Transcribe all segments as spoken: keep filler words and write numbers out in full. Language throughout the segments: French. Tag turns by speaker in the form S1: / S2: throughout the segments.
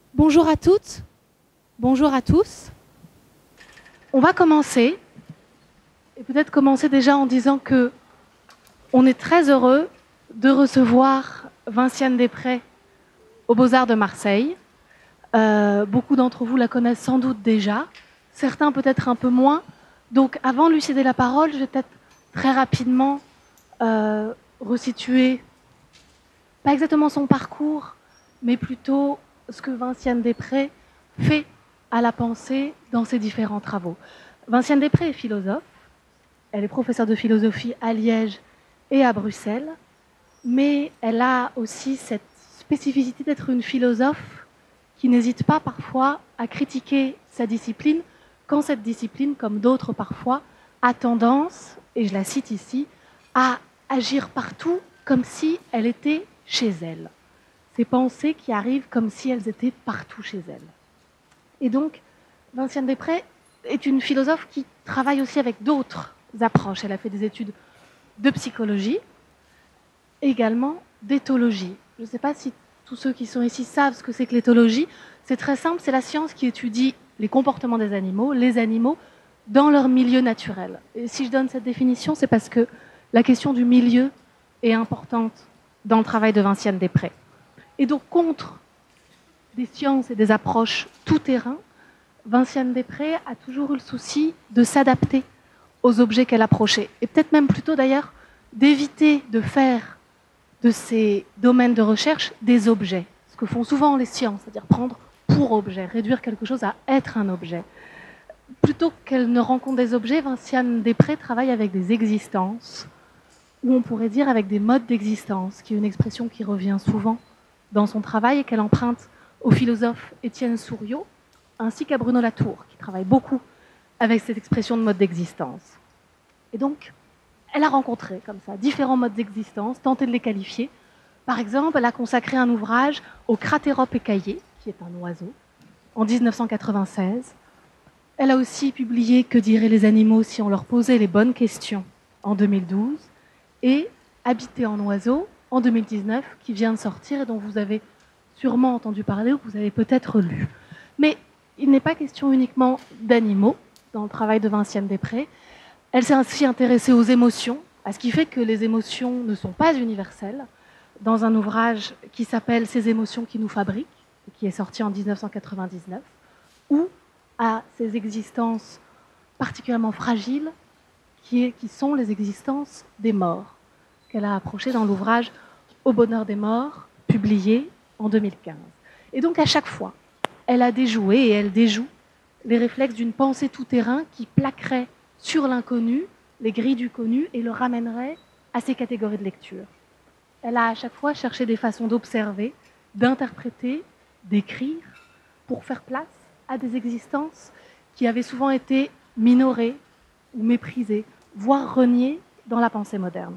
S1: Bonjour à toutes, bonjour à tous. On va commencer, et peut-être commencer déjà en disant que on est très heureux de recevoir Vinciane Després aux Beaux-Arts de Marseille. Euh, beaucoup d'entre vous la connaissent sans doute déjà, certains peut-être un peu moins. Donc avant de lui céder la parole, je vais peut-être très rapidement euh, resituer, pas exactement son parcours, mais plutôt ce que Vinciane Després fait à la pensée dans ses différents travaux. Vinciane Després est philosophe, elle est professeure de philosophie à Liège et à Bruxelles, mais elle a aussi cette spécificité d'être une philosophe qui n'hésite pas parfois à critiquer sa discipline, quand cette discipline, comme d'autres parfois, a tendance, et je la cite ici, à agir partout comme si elle était chez elle. Ces pensées qui arrivent comme si elles étaient partout chez elle. Et donc, Vinciane Després est une philosophe qui travaille aussi avec d'autres approches. Elle a fait des études de psychologie, également d'éthologie. Je ne sais pas si tous ceux qui sont ici savent ce que c'est que l'éthologie. C'est très simple, c'est la science qui étudie les comportements des animaux, les animaux, dans leur milieu naturel. Et si je donne cette définition, c'est parce que la question du milieu est importante dans le travail de Vinciane Després. Et donc, contre des sciences et des approches tout-terrain, Vinciane Després a toujours eu le souci de s'adapter aux objets qu'elle approchait. Et peut-être même plutôt d'ailleurs d'éviter de faire de ces domaines de recherche des objets. Ce que font souvent les sciences, c'est-à-dire prendre pour objet, réduire quelque chose à être un objet. Plutôt qu'elle ne rencontre des objets, Vinciane Després travaille avec des existences, ou on pourrait dire avec des modes d'existence, qui est une expression qui revient souvent dans son travail et qu'elle emprunte au philosophe Étienne Souriau, ainsi qu'à Bruno Latour, qui travaille beaucoup avec cette expression de mode d'existence. Et donc, elle a rencontré, comme ça, différents modes d'existence, tenté de les qualifier. Par exemple, elle a consacré un ouvrage au Cratérope écaillé, qui est un oiseau, en dix-neuf cent quatre-vingt-seize. Elle a aussi publié Que diraient les animaux si on leur posait les bonnes questions, en deux mille douze, et Habiter en oiseau, en deux mille dix-neuf, qui vient de sortir et dont vous avez sûrement entendu parler ou que vous avez peut-être lu. Mais il n'est pas question uniquement d'animaux dans le travail de Vinciane Després. Elle s'est ainsi intéressée aux émotions, à ce qui fait que les émotions ne sont pas universelles, dans un ouvrage qui s'appelle « Ces émotions qui nous fabriquent », qui est sorti en dix-neuf cent quatre-vingt-dix-neuf, ou à ces existences particulièrement fragiles, qui, est, qui sont les existences des morts, qu'elle a approchées dans l'ouvrage « Au bonheur des morts », publié en deux mille quinze. Et donc à chaque fois, elle a déjoué et elle déjoue les réflexes d'une pensée tout-terrain qui plaquerait sur l'inconnu, les grilles du connu, et le ramènerait à ces catégories de lecture. Elle a à chaque fois cherché des façons d'observer, d'interpréter, d'écrire, pour faire place à des existences qui avaient souvent été minorées ou méprisées, voire reniées dans la pensée moderne.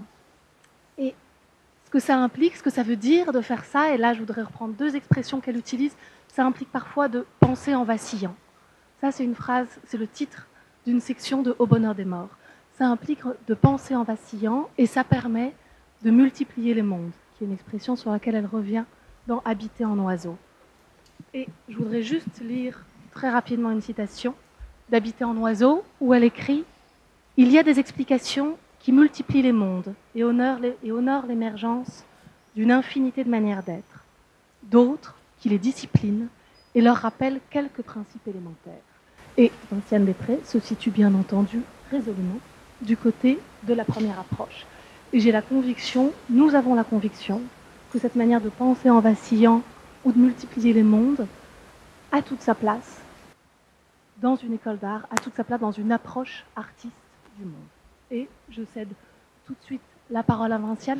S1: Et ce que ça implique, ce que ça veut dire de faire ça, et là je voudrais reprendre deux expressions qu'elle utilise, ça implique parfois de penser en vacillant. Ça c'est une phrase, c'est le titre d'une section de Au bonheur des morts. Ça implique de penser en vacillant et ça permet de multiplier les mondes, qui est une expression sur laquelle elle revient dans Habiter en oiseau. Et je voudrais juste lire très rapidement une citation d'Habiter en oiseau où elle écrit « Il y a des explications qui multiplient les mondes et honorent l'émergence d'une infinité de manières d'être, d'autres qui les disciplinent et leur rappellent quelques principes élémentaires. » Et Vinciane Després se situe bien entendu résolument du côté de la première approche. Et j'ai la conviction, nous avons la conviction, que cette manière de penser en vacillant ou de multiplier les mondes a toute sa place dans une école d'art, a toute sa place dans une approche artiste du monde. Et je cède tout de suite la parole à Vinciane.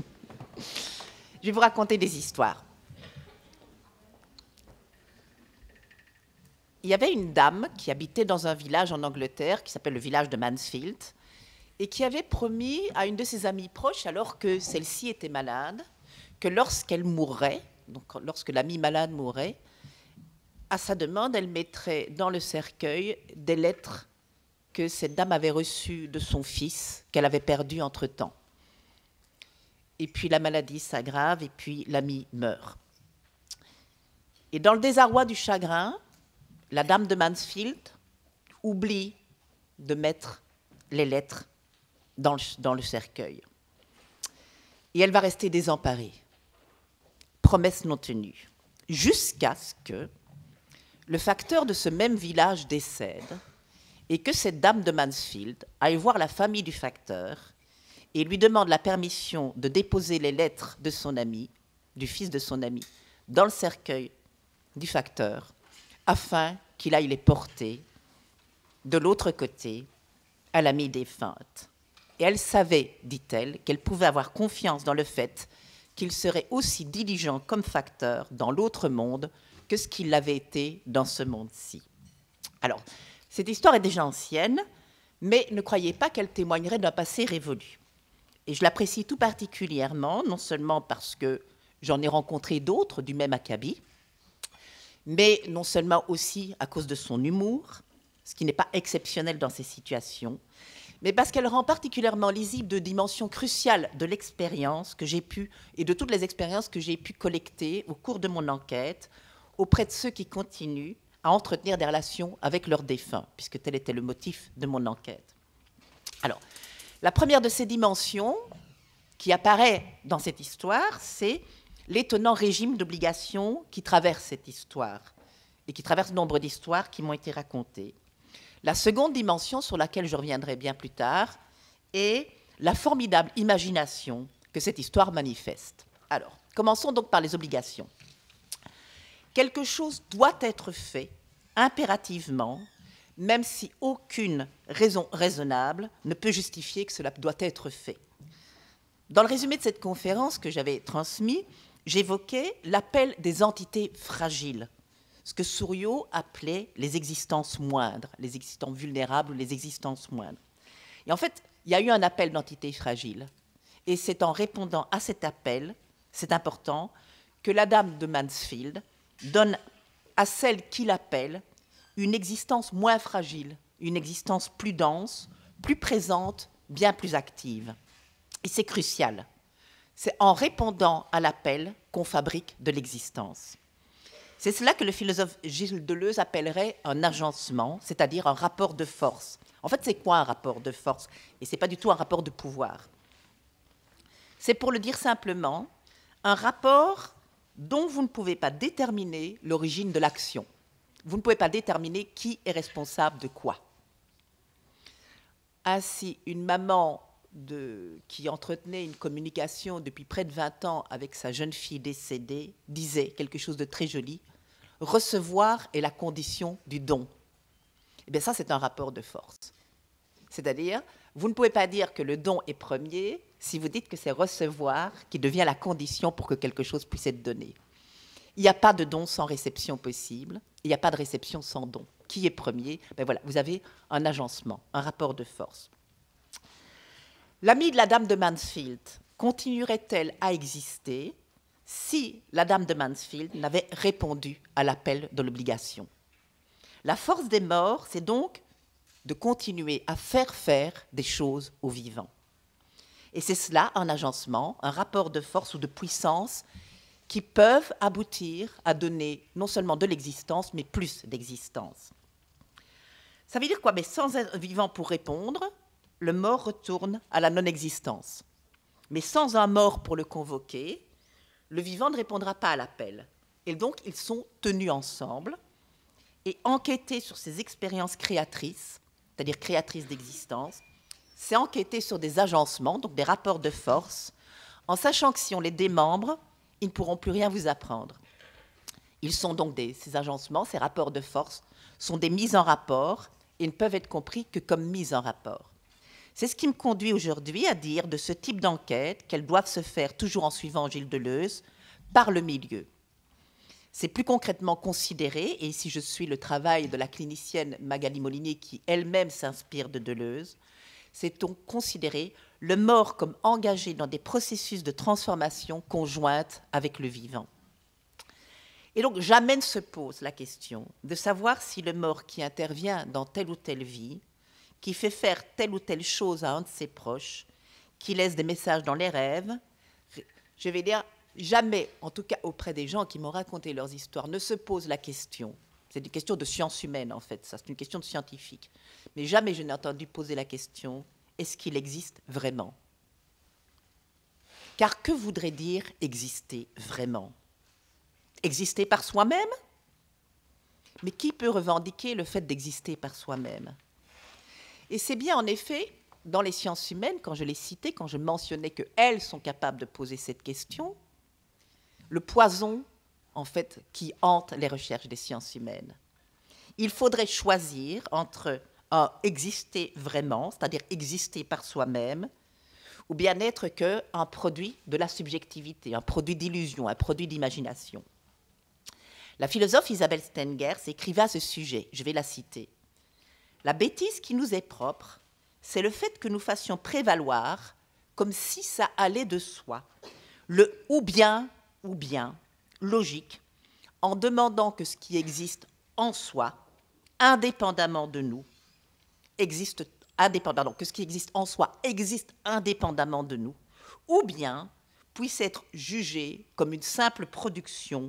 S2: Je vais vous raconter des histoires. Il y avait une dame qui habitait dans un village en Angleterre qui s'appelle le village de Mansfield et qui avait promis à une de ses amies proches, alors que celle-ci était malade, que lorsqu'elle mourrait, donc lorsque l'amie malade mourrait, à sa demande, elle mettrait dans le cercueil des lettres que cette dame avait reçues de son fils, qu'elle avait perdu entre-temps. Et puis la maladie s'aggrave et puis l'amie meurt. Et dans le désarroi du chagrin, la dame de Mansfield oublie de mettre les lettres dans le, dans le cercueil. Et elle va rester désemparée. Promesse non tenue. Jusqu'à ce que le facteur de ce même village décède et que cette dame de Mansfield aille voir la famille du facteur et lui demande la permission de déposer les lettres de son ami, du fils de son ami, dans le cercueil du facteur, afin qu'il aille les porter de l'autre côté à l'amie défunte. Et elle savait, dit-elle, qu'elle pouvait avoir confiance dans le fait qu'il serait aussi diligent comme facteur dans l'autre monde que ce qu'il l'avait été dans ce monde-ci. Alors, cette histoire est déjà ancienne, mais ne croyez pas qu'elle témoignerait d'un passé révolu. Et je l'apprécie tout particulièrement, non seulement parce que j'en ai rencontré d'autres du même acabit, mais non seulement aussi à cause de son humour, ce qui n'est pas exceptionnel dans ces situations, mais parce qu'elle rend particulièrement lisible deux dimensions cruciales de l'expérience que j'ai pu, et de toutes les expériences que j'ai pu collecter au cours de mon enquête, auprès de ceux qui continuent à entretenir des relations avec leurs défunts, puisque tel était le motif de mon enquête. Alors, la première de ces dimensions qui apparaît dans cette histoire, c'est l'étonnant régime d'obligation qui traverse cette histoire, et qui traverse nombre d'histoires qui m'ont été racontées. La seconde dimension, sur laquelle je reviendrai bien plus tard, est la formidable imagination que cette histoire manifeste. Alors, commençons donc par les obligations. Quelque chose doit être fait impérativement, même si aucune raison raisonnable ne peut justifier que cela doit être fait. Dans le résumé de cette conférence que j'avais transmis, j'évoquais l'appel des entités fragiles, ce que Souriau appelait les existences moindres, les existences vulnérables ou les existences moindres. Et en fait, il y a eu un appel d'entités fragiles. Et c'est en répondant à cet appel, c'est important, que la dame de Mansfield donne à celle qui l'appelle une existence moins fragile, une existence plus dense, plus présente, bien plus active. Et c'est crucial. C'est en répondant à l'appel qu'on fabrique de l'existence. C'est cela que le philosophe Gilles Deleuze appellerait un agencement, c'est-à-dire un rapport de force. En fait, c'est quoi un rapport de force? Et ce n'est pas du tout un rapport de pouvoir. C'est, pour le dire simplement, un rapport dont vous ne pouvez pas déterminer l'origine de l'action. Vous ne pouvez pas déterminer qui est responsable de quoi. Ainsi, une maman de, qui entretenait une communication depuis près de vingt ans avec sa jeune fille décédée disait quelque chose de très joli: recevoir est la condition du don. Eh bien, ça, c'est un rapport de force. C'est-à-dire, vous ne pouvez pas dire que le don est premier si vous dites que c'est recevoir qui devient la condition pour que quelque chose puisse être donné. Il n'y a pas de don sans réception possible, il n'y a pas de réception sans don. Qui est premier? Ben voilà, vous avez un agencement, un rapport de force. L'amie de la dame de Mansfield continuerait-elle à exister si la dame de Mansfield n'avait répondu à l'appel de l'obligation? La force des morts, c'est donc de continuer à faire faire des choses aux vivants. Et c'est cela, un agencement, un rapport de force ou de puissance qui peuvent aboutir à donner non seulement de l'existence, mais plus d'existence. Ça veut dire quoi? Mais sans un vivant pour répondre, le mort retourne à la non-existence. Mais sans un mort pour le convoquer, le vivant ne répondra pas à l'appel. Et donc, ils sont tenus ensemble et enquêter sur ces expériences créatrices, c'est-à-dire créatrices d'existence, c'est enquêter sur des agencements, donc des rapports de force, en sachant que si on les démembre, ils ne pourront plus rien vous apprendre. Ils sont donc des, ces agencements, ces rapports de force, sont des mises en rapport et ne peuvent être compris que comme mises en rapport. C'est ce qui me conduit aujourd'hui à dire de ce type d'enquête qu'elles doivent se faire, toujours en suivant Gilles Deleuze, par le milieu. C'est plus concrètement considéré, et ici je suis le travail de la clinicienne Magali Molinier qui elle-même s'inspire de Deleuze, c'est donc considérer le mort comme engagé dans des processus de transformation conjointe avec le vivant. Et donc jamais ne se pose la question de savoir si le mort qui intervient dans telle ou telle vie, qui fait faire telle ou telle chose à un de ses proches, qui laisse des messages dans les rêves, je vais dire, jamais, en tout cas auprès des gens qui m'ont raconté leurs histoires, ne se pose la question, c'est une question de science humaine en fait, ça c'est une question de scientifique, mais jamais je n'ai entendu poser la question, est-ce qu'il existe vraiment? Car que voudrait dire exister vraiment? Exister par soi-même? Mais qui peut revendiquer le fait d'exister par soi-même? Et c'est bien en effet, dans les sciences humaines, quand je les citais, quand je mentionnais qu'elles sont capables de poser cette question, le poison, en fait, qui hante les recherches des sciences humaines. Il faudrait choisir entre un exister vraiment, c'est-à-dire exister par soi-même, ou bien n'être qu'un produit de la subjectivité, un produit d'illusion, un produit d'imagination. La philosophe Isabelle Stengers écrivait à ce sujet, je vais la citer. « La bêtise qui nous est propre, c'est le fait que nous fassions prévaloir, comme si ça allait de soi, le ou bien, ou bien, logique, en demandant que ce qui existe en soi, indépendamment de nous, existe indépendamment, que ce qui existe en soi existe indépendamment de nous, ou bien puisse être jugé comme une simple production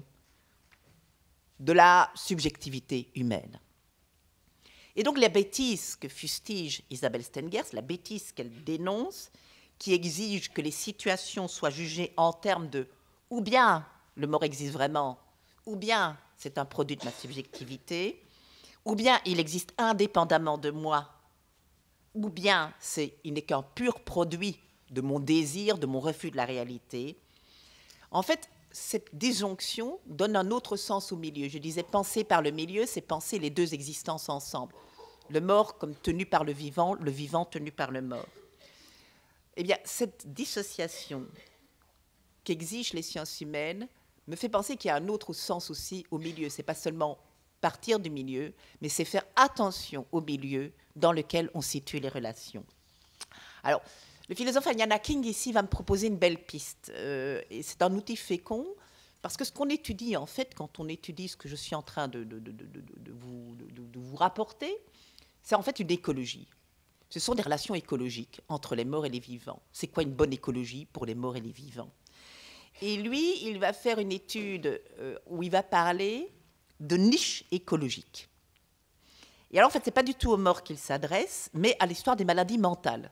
S2: de la subjectivité humaine. » Et donc la bêtise que fustige Isabelle Stengers, la bêtise qu'elle dénonce, qui exige que les situations soient jugées en termes de ou bien le mort existe vraiment, ou bien c'est un produit de ma subjectivité, ou bien il existe indépendamment de moi, ou bien c'est, il n'est qu'un pur produit de mon désir, de mon refus de la réalité. En fait, cette disjonction donne un autre sens au milieu. Je disais penser par le milieu, c'est penser les deux existences ensemble. Le mort comme tenu par le vivant, le vivant tenu par le mort. Eh bien, cette dissociation qu'exigent les sciences humaines me fait penser qu'il y a un autre sens aussi au milieu. Ce n'est pas seulement partir du milieu, mais c'est faire attention au milieu dans lequel on situe les relations. Alors, le philosophe Ayanna King, ici, va me proposer une belle piste. Euh, et c'est un outil fécond, parce que ce qu'on étudie, en fait, quand on étudie ce que je suis en train de, de, de, de, de, de, vous, de, de vous rapporter, c'est en fait une écologie. Ce sont des relations écologiques entre les morts et les vivants. C'est quoi une bonne écologie pour les morts et les vivants? Et lui, il va faire une étude euh, où il va parler de niche écologique. Et alors, en fait, ce n'est pas du tout aux morts qu'il s'adresse, mais à l'histoire des maladies mentales.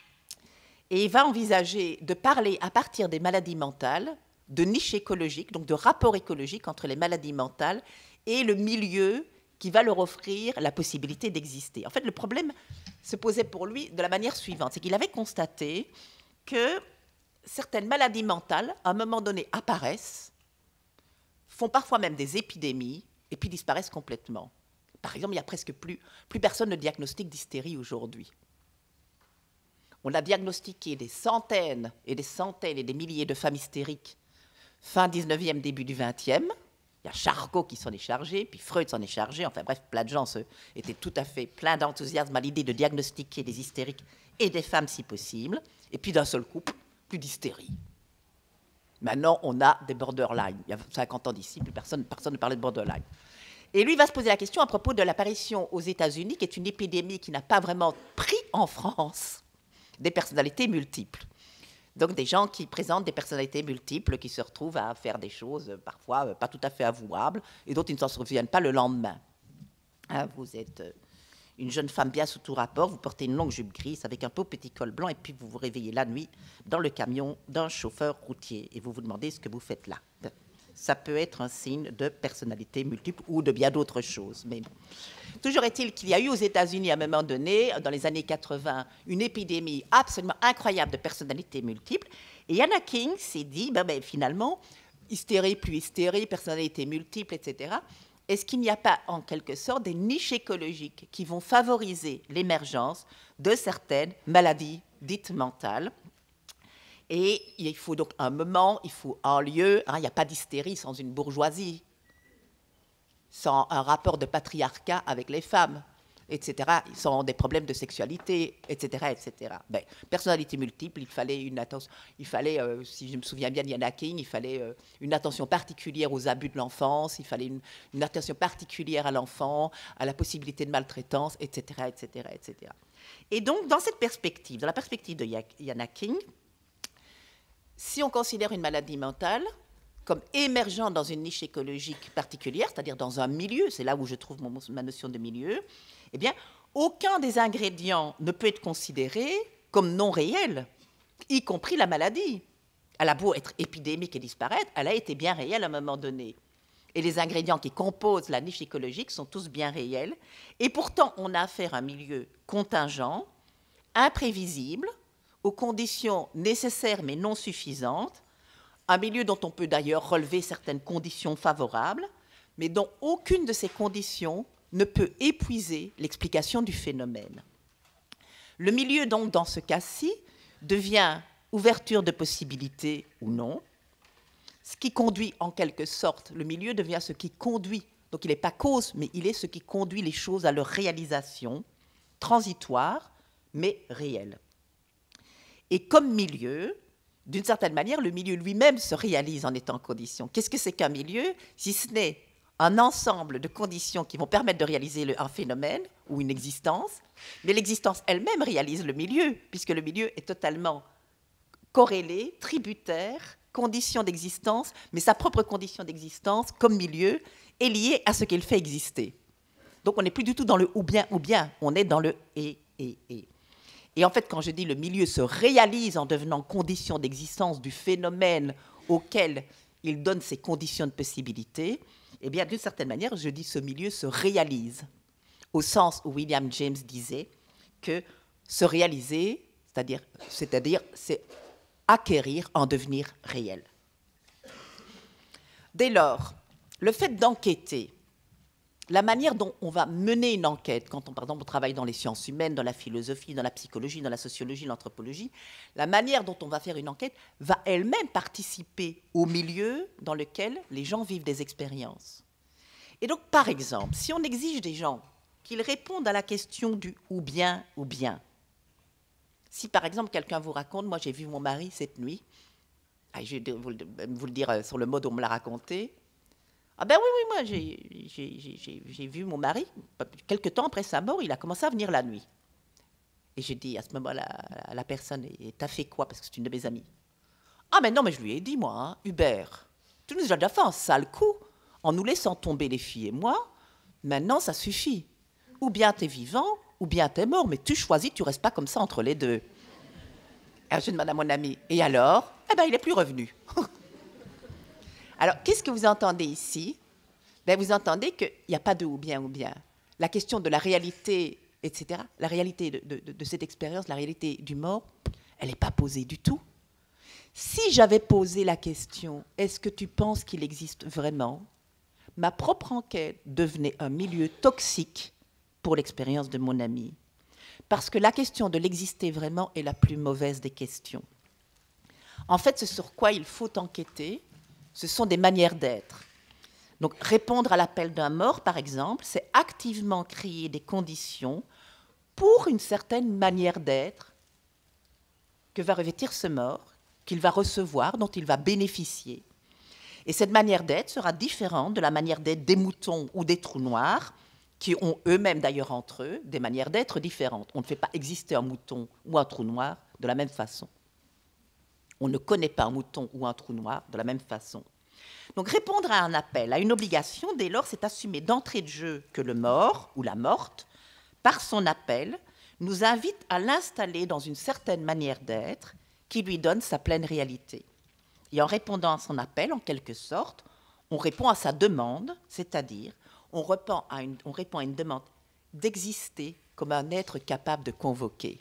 S2: Et il va envisager de parler, à partir des maladies mentales, de niche écologique, donc de rapport écologique entre les maladies mentales et le milieu qui va leur offrir la possibilité d'exister. En fait, le problème se posait pour lui de la manière suivante, c'est qu'il avait constaté que certaines maladies mentales, à un moment donné, apparaissent, font parfois même des épidémies, et puis disparaissent complètement. Par exemple, il n'y a presque plus, plus personne ne diagnostique d'hystérie aujourd'hui. On a diagnostiqué des centaines et des centaines et des milliers de femmes hystériques fin dix-neuvième, début du vingtième. Il y a Charcot qui s'en est chargé, puis Freud s'en est chargé. Enfin bref, plein de gens se, étaient tout à fait pleins d'enthousiasme à l'idée de diagnostiquer des hystériques et des femmes si possible. Et puis d'un seul coup, plus d'hystérie. Maintenant, on a des borderline. Il y a cinquante ans d'ici, plus personne, personne ne parlait de borderline. Et lui va se poser la question à propos de l'apparition aux États-Unis, qui est une épidémie qui n'a pas vraiment pris en France, des personnalités multiples. Donc des gens qui présentent des personnalités multiples, qui se retrouvent à faire des choses parfois pas tout à fait avouables, et dont ils ne s'en souviennent pas le lendemain. Hein, vous êtes une jeune femme bien sous tout rapport, vous portez une longue jupe grise avec un beau petit col blanc, et puis vous vous réveillez la nuit dans le camion d'un chauffeur routier, et vous vous demandez ce que vous faites là. Ça peut être un signe de personnalité multiple ou de bien d'autres choses. Mais bon. Toujours est-il qu'il y a eu aux États-Unis à un moment donné, dans les années quatre-vingt, une épidémie absolument incroyable de personnalités multiples. Et Ayanna King s'est dit, ben, ben, finalement, hystérie plus hystérie, personnalités multiples, et cetera. Est-ce qu'il n'y a pas en quelque sorte des niches écologiques qui vont favoriser l'émergence de certaines maladies dites mentales? Et il faut donc un moment, il faut un lieu. Hein, il n'y a pas d'hystérie sans une bourgeoisie, sans un rapport de patriarcat avec les femmes, et cetera, sans des problèmes de sexualité, et cetera, et cetera. Ben, personnalité multiple, il fallait une attention, il fallait, euh, si je me souviens bien d'Ayanna King, il fallait euh, une attention particulière aux abus de l'enfance, il fallait une, une attention particulière à l'enfant, à la possibilité de maltraitance, et cetera, et cetera, et cetera. Et donc, dans cette perspective, dans la perspective de Ayanna King, si on considère une maladie mentale comme émergeant dans une niche écologique particulière, c'est-à-dire dans un milieu, c'est là où je trouve mon, ma notion de milieu, eh bien, aucun des ingrédients ne peut être considéré comme non réel, y compris la maladie. Elle a beau être épidémique et disparaître, elle a été bien réelle à un moment donné. Et les ingrédients qui composent la niche écologique sont tous bien réels. Et pourtant, on a affaire à un milieu contingent, imprévisible, aux conditions nécessaires mais non suffisantes, un milieu dont on peut d'ailleurs relever certaines conditions favorables, mais dont aucune de ces conditions ne peut épuiser l'explication du phénomène. Le milieu, donc, dans ce cas-ci, devient ouverture de possibilités ou non, ce qui conduit en quelque sorte, le milieu devient ce qui conduit, donc il n'est pas cause, mais il est ce qui conduit les choses à leur réalisation, transitoire, mais réelle. Et comme milieu, d'une certaine manière, le milieu lui-même se réalise en étant condition. Qu'est-ce que c'est qu'un milieu, si ce n'est un ensemble de conditions qui vont permettre de réaliser le, un phénomène ou une existence, mais l'existence elle-même réalise le milieu, puisque le milieu est totalement corrélé, tributaire, condition d'existence, mais sa propre condition d'existence, comme milieu, est liée à ce qu'il fait exister. Donc on n'est plus du tout dans le ou bien ou bien, on est dans le et, et, et. Et en fait, quand je dis le milieu se réalise en devenant condition d'existence du phénomène auquel il donne ses conditions de possibilité, eh bien, d'une certaine manière, je dis ce milieu se réalise, au sens où William James disait que se réaliser, c'est-à-dire, c'est-à-dire, c'est acquérir en devenir réel. Dès lors, le fait d'enquêter, la manière dont on va mener une enquête, quand on, par exemple, on travaille dans les sciences humaines, dans la philosophie, dans la psychologie, dans la sociologie, l'anthropologie, la manière dont on va faire une enquête va elle-même participer au milieu dans lequel les gens vivent des expériences. Et donc, par exemple, si on exige des gens qu'ils répondent à la question du « ou bien, ou bien », si, par exemple, quelqu'un vous raconte « moi, j'ai vu mon mari cette nuit », je vais vous le dire sur le mode où on me l'a raconté. Ah ben oui, oui, moi, j'ai, j'ai, j'ai, j'ai vu mon mari, quelque temps après sa mort, il a commencé à venir la nuit. Et j'ai dit à ce moment-là à la personne, et t'as fait quoi? Parce que c'est une de mes amies. Ah mais non, mais je lui ai dit, moi, hein, Hubert, tu nous as déjà fait un sale coup en nous laissant tomber les filles et moi. Maintenant, ça suffit. Ou bien t'es vivant, ou bien t'es mort, mais tu choisis, tu restes pas comme ça entre les deux. Alors je demande à mon ami, et alors? Eh ben, il n'est plus revenu. Alors, qu'est-ce que vous entendez ici? Ben, vous entendez qu'il n'y a pas de ou bien ou bien. La question de la réalité, et cetera, la réalité de, de, de cette expérience, la réalité du mort, elle n'est pas posée du tout. Si j'avais posé la question, est-ce que tu penses qu'il existe vraiment? Ma propre enquête devenait un milieu toxique pour l'expérience de mon ami. Parce que la question de l'exister vraiment est la plus mauvaise des questions. En fait, ce sur quoi il faut enquêter, ce sont des manières d'être. Donc, répondre à l'appel d'un mort, par exemple, c'est activement créer des conditions pour une certaine manière d'être que va revêtir ce mort, qu'il va recevoir, dont il va bénéficier. Et cette manière d'être sera différente de la manière d'être des moutons ou des trous noirs, qui ont eux-mêmes d'ailleurs entre eux des manières d'être différentes. On ne fait pas exister un mouton ou un trou noir de la même façon. On ne connaît pas un mouton ou un trou noir de la même façon. Donc répondre à un appel, à une obligation, dès lors, c'est assumer d'entrée de jeu que le mort ou la morte, par son appel, nous invite à l'installer dans une certaine manière d'être qui lui donne sa pleine réalité. Et en répondant à son appel, en quelque sorte, on répond à sa demande, c'est-à-dire on répond à une, on répond à une demande d'exister comme un être capable de convoquer.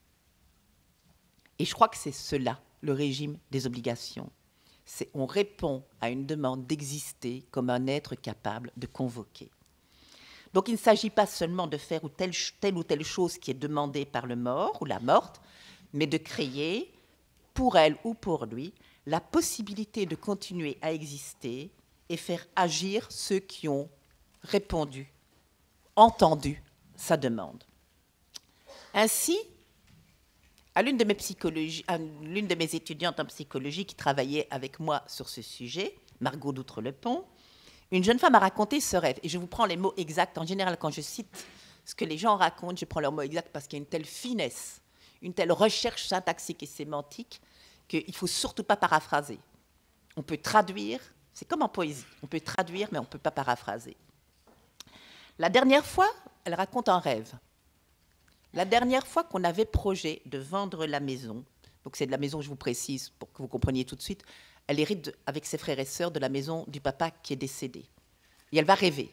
S2: Et je crois que c'est cela, le régime des obligations. C'est, on répond à une demande d'exister comme un être capable de convoquer. Donc il ne s'agit pas seulement de faire ou telle, telle ou telle chose qui est demandée par le mort ou la morte, mais de créer, pour elle ou pour lui, la possibilité de continuer à exister et faire agir ceux qui ont répondu, entendu sa demande. Ainsi, à l'une de mes psychologies, à l'une de mes étudiantes en psychologie qui travaillait avec moi sur ce sujet, Margot d'Outre-le-Pont, une jeune femme a raconté ce rêve. Et je vous prends les mots exacts. En général, quand je cite ce que les gens racontent, je prends leurs mots exacts parce qu'il y a une telle finesse, une telle recherche syntaxique et sémantique qu'il ne faut surtout pas paraphraser. On peut traduire, c'est comme en poésie, on peut traduire, mais on ne peut pas paraphraser. La dernière fois, elle raconte un rêve. La dernière fois qu'on avait projet de vendre la maison, donc c'est de la maison, je vous précise, pour que vous compreniez tout de suite, elle hérite de, avec ses frères et sœurs de la maison du papa qui est décédé. Et elle va rêver.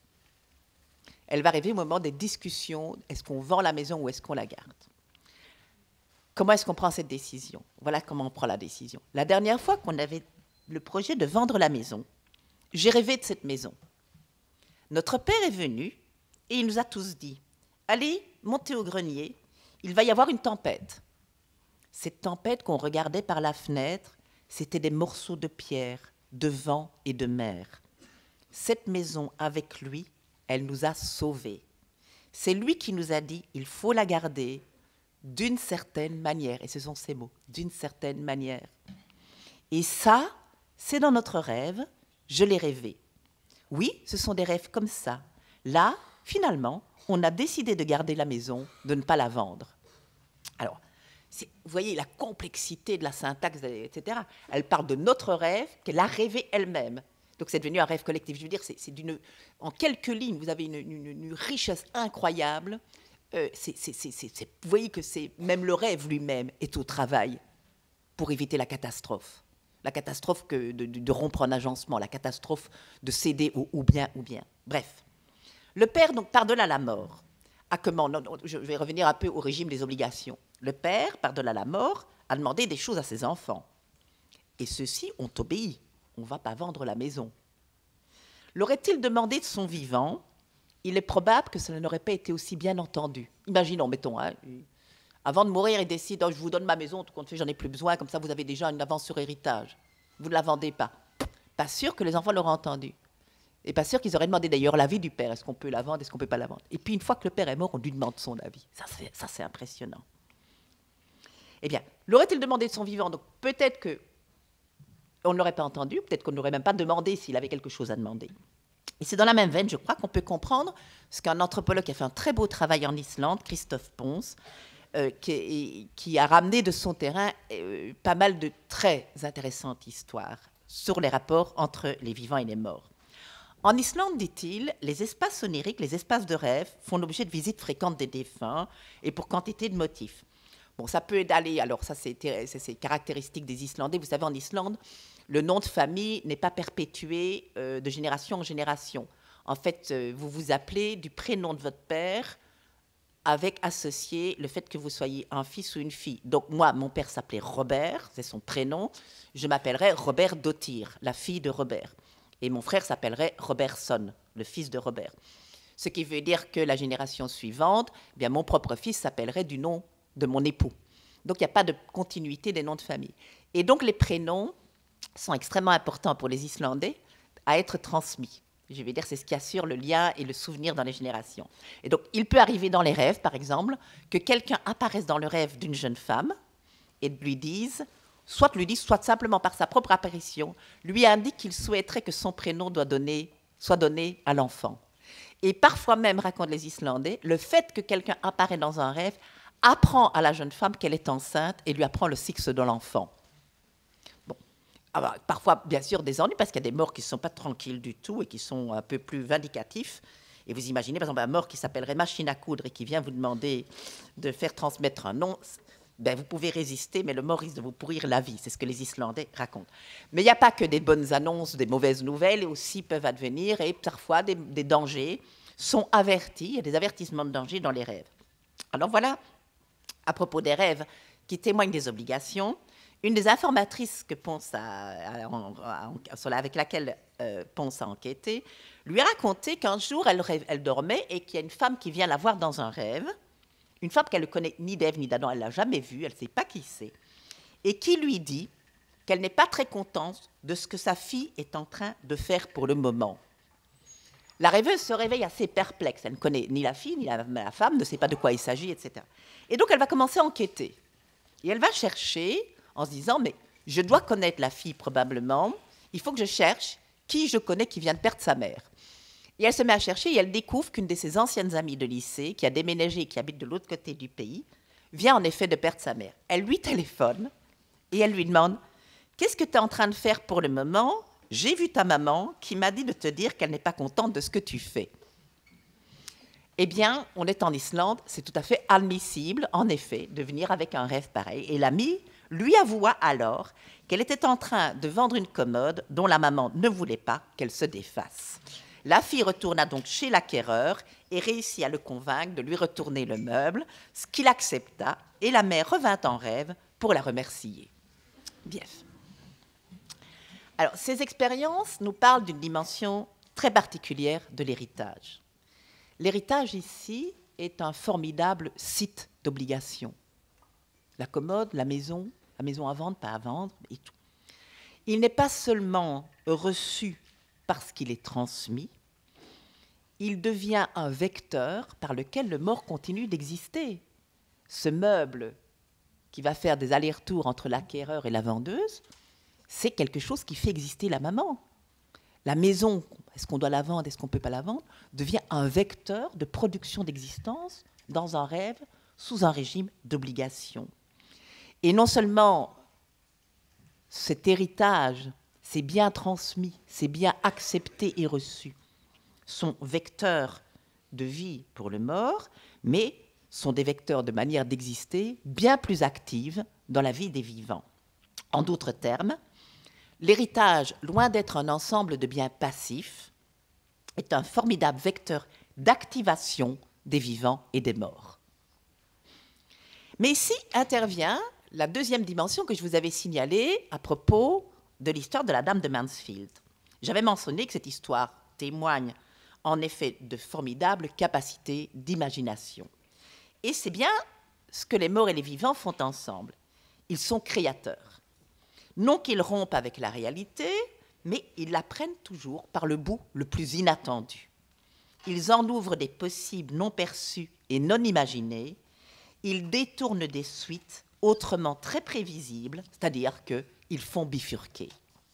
S2: Elle va rêver au moment des discussions, est-ce qu'on vend la maison ou est-ce qu'on la garde? Comment est-ce qu'on prend cette décision? Voilà comment on prend la décision. La dernière fois qu'on avait le projet de vendre la maison, j'ai rêvé de cette maison. Notre père est venu et il nous a tous dit, allez, montez au grenier, il va y avoir une tempête. Cette tempête qu'on regardait par la fenêtre, c'était des morceaux de pierre, de vent et de mer. Cette maison, avec lui, elle nous a sauvés. C'est lui qui nous a dit, il faut la garder d'une certaine manière. Et ce sont ces mots, d'une certaine manière. Et ça, c'est dans notre rêve, je l'ai rêvé. Oui, ce sont des rêves comme ça. Là, finalement, on a décidé de garder la maison, de ne pas la vendre. Alors, vous voyez la complexité de la syntaxe, et cetera. Elle parle de notre rêve qu'elle a rêvé elle-même. Donc c'est devenu un rêve collectif. Je veux dire, c'est, c'est d'une, en quelques lignes, vous avez une, une, une richesse incroyable. Euh, c'est, c'est, c'est, c'est, vous voyez que c'est, même le rêve lui-même est au travail pour éviter la catastrophe. La catastrophe que de, de, de rompre un agencement, la catastrophe de céder au ou bien, ou bien. Bref. Le père, donc, par-delà la mort, a comment, non, non, je vais revenir un peu au régime des obligations. Le père, par-delà la mort, a demandé des choses à ses enfants. Et ceux-ci ont obéi. On ne va pas vendre la maison. L'aurait-il demandé de son vivant? Il est probable que cela n'aurait pas été aussi bien entendu. Imaginons, mettons, hein, avant de mourir, il décide, oh, je vous donne ma maison, tout compte fait, j'en ai plus besoin, comme ça vous avez déjà une avance sur héritage. Vous ne la vendez pas. Pas sûr que les enfants l'auraient entendu. Et pas sûr qu'ils auraient demandé d'ailleurs l'avis du père. Est-ce qu'on peut la vendre, est-ce qu'on ne peut pas la vendre? Et puis une fois que le père est mort, on lui demande son avis. Ça, c'est, ça, c'est impressionnant. Eh bien, l'aurait-il demandé de son vivant? Donc peut-être que on ne l'aurait pas entendu, peut-être qu'on n'aurait même pas demandé s'il avait quelque chose à demander. Et c'est dans la même veine, je crois, qu'on peut comprendre ce qu'un anthropologue qui a fait un très beau travail en Islande, Christophe Pons, euh, qui, qui a ramené de son terrain euh, pas mal de très intéressantes histoires sur les rapports entre les vivants et les morts. En Islande, dit-il, les espaces oniriques, les espaces de rêve, font l'objet de visites fréquentes des défunts et pour quantité de motifs. Bon, ça peut aller, alors ça c'est, c'est, c'est caractéristique des Islandais. Vous savez, en Islande, le nom de famille n'est pas perpétué euh, de génération en génération. En fait, euh, vous vous appelez du prénom de votre père avec associé le fait que vous soyez un fils ou une fille. Donc moi, mon père s'appelait Robert, c'est son prénom. Je m'appellerais Robert Dottir, la fille de Robert. Et mon frère s'appellerait Robertson, le fils de Robert. Ce qui veut dire que la génération suivante, eh bien, mon propre fils s'appellerait du nom de mon époux. Donc il n'y a pas de continuité des noms de famille. Et donc les prénoms sont extrêmement importants pour les Islandais à être transmis. Je vais dire, c'est ce qui assure le lien et le souvenir dans les générations. Et donc, il peut arriver dans les rêves, par exemple, que quelqu'un apparaisse dans le rêve d'une jeune femme et lui dise, soit lui dise, soit simplement par sa propre apparition, lui indique qu'il souhaiterait que son prénom doit donner, soit donné à l'enfant. Et parfois même, racontent les Islandais, le fait que quelqu'un apparaît dans un rêve apprend à la jeune femme qu'elle est enceinte et lui apprend le sexe de l'enfant. Alors, parfois, bien sûr, des ennuis, parce qu'il y a des morts qui ne sont pas tranquilles du tout et qui sont un peu plus vindicatifs. Et vous imaginez, par exemple, un mort qui s'appellerait Machine à coudre et qui vient vous demander de faire transmettre un nom, ben, vous pouvez résister, mais le mort risque de vous pourrir la vie. C'est ce que les Islandais racontent. Mais il n'y a pas que des bonnes annonces, des mauvaises nouvelles, et aussi peuvent advenir, et parfois des, des dangers sont avertis. Il y a des avertissements de danger dans les rêves. Alors voilà, à propos des rêves qui témoignent des obligations, une des informatrices que Pons a, a, a, a, avec laquelle euh, Pons a enquêté lui a raconté qu'un jour, elle, elle dormait et qu'il y a une femme qui vient la voir dans un rêve, une femme qu'elle ne connaît ni d'Ève ni d'Adam, elle ne l'a jamais vue, elle ne sait pas qui c'est, et qui lui dit qu'elle n'est pas très contente de ce que sa fille est en train de faire pour le moment. La rêveuse se réveille assez perplexe, elle ne connaît ni la fille ni la, la femme, ne sait pas de quoi il s'agit, et cetera. Et donc, elle va commencer à enquêter. Et elle va chercher en se disant, mais je dois connaître la fille probablement, il faut que je cherche qui je connais qui vient de perdre sa mère. Et elle se met à chercher et elle découvre qu'une de ses anciennes amies de lycée, qui a déménagé et qui habite de l'autre côté du pays, vient en effet de perdre sa mère. Elle lui téléphone Et elle lui demande, « Qu'est-ce que tu es en train de faire pour le moment? J'ai vu ta maman qui m'a dit de te dire qu'elle n'est pas contente de ce que tu fais. » Eh bien, on est en Islande, c'est tout à fait admissible, en effet, de venir avec un rêve pareil. Et l'amie lui avoua alors qu'elle était en train de vendre une commode dont la maman ne voulait pas qu'elle se défasse. La fille retourna donc chez l'acquéreur et réussit à le convaincre de lui retourner le meuble, ce qu'il accepta, et la mère revint en rêve pour la remercier. Bien. Alors, ces expériences nous parlent d'une dimension très particulière de l'héritage. L'héritage ici est un formidable site d'obligation. La commode, la maison, la maison à vendre, pas à vendre, et tout. Il n'est pas seulement reçu parce qu'il est transmis, il devient un vecteur par lequel le mort continue d'exister. Ce meuble qui va faire des allers-retours entre l'acquéreur et la vendeuse, c'est quelque chose qui fait exister la maman. La maison, est-ce qu'on doit la vendre, est-ce qu'on ne peut pas la vendre, devient un vecteur de production d'existence dans un rêve, sous un régime d'obligation. Et non seulement cet héritage, ces biens transmis, ces biens acceptés et reçus, sont vecteurs de vie pour le mort, mais sont des vecteurs de manière d'exister bien plus active dans la vie des vivants. En d'autres termes, l'héritage, loin d'être un ensemble de biens passifs, est un formidable vecteur d'activation des vivants et des morts. Mais ici intervient la deuxième dimension que je vous avais signalée à propos de l'histoire de la Dame de Mansfield. J'avais mentionné que cette histoire témoigne en effet de formidables capacités d'imagination. Et c'est bien ce que les morts et les vivants font ensemble. Ils sont créateurs. Non qu'ils rompent avec la réalité, mais ils la prennent toujours par le bout le plus inattendu. Ils en ouvrent des possibles non perçus et non imaginés. Ils détournent des suites autrement très prévisibles, c'est-à-dire qu'ils font bifurquer.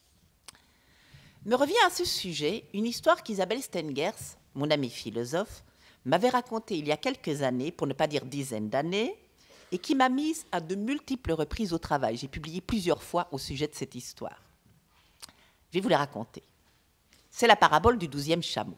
S2: Me revient à ce sujet une histoire qu'Isabelle Stengers, mon amie philosophe, m'avait racontée il y a quelques années, pour ne pas dire dizaines d'années, et qui m'a mise à de multiples reprises au travail. J'ai publié plusieurs fois au sujet de cette histoire. Je vais vous la raconter. C'est la parabole du douzième chameau.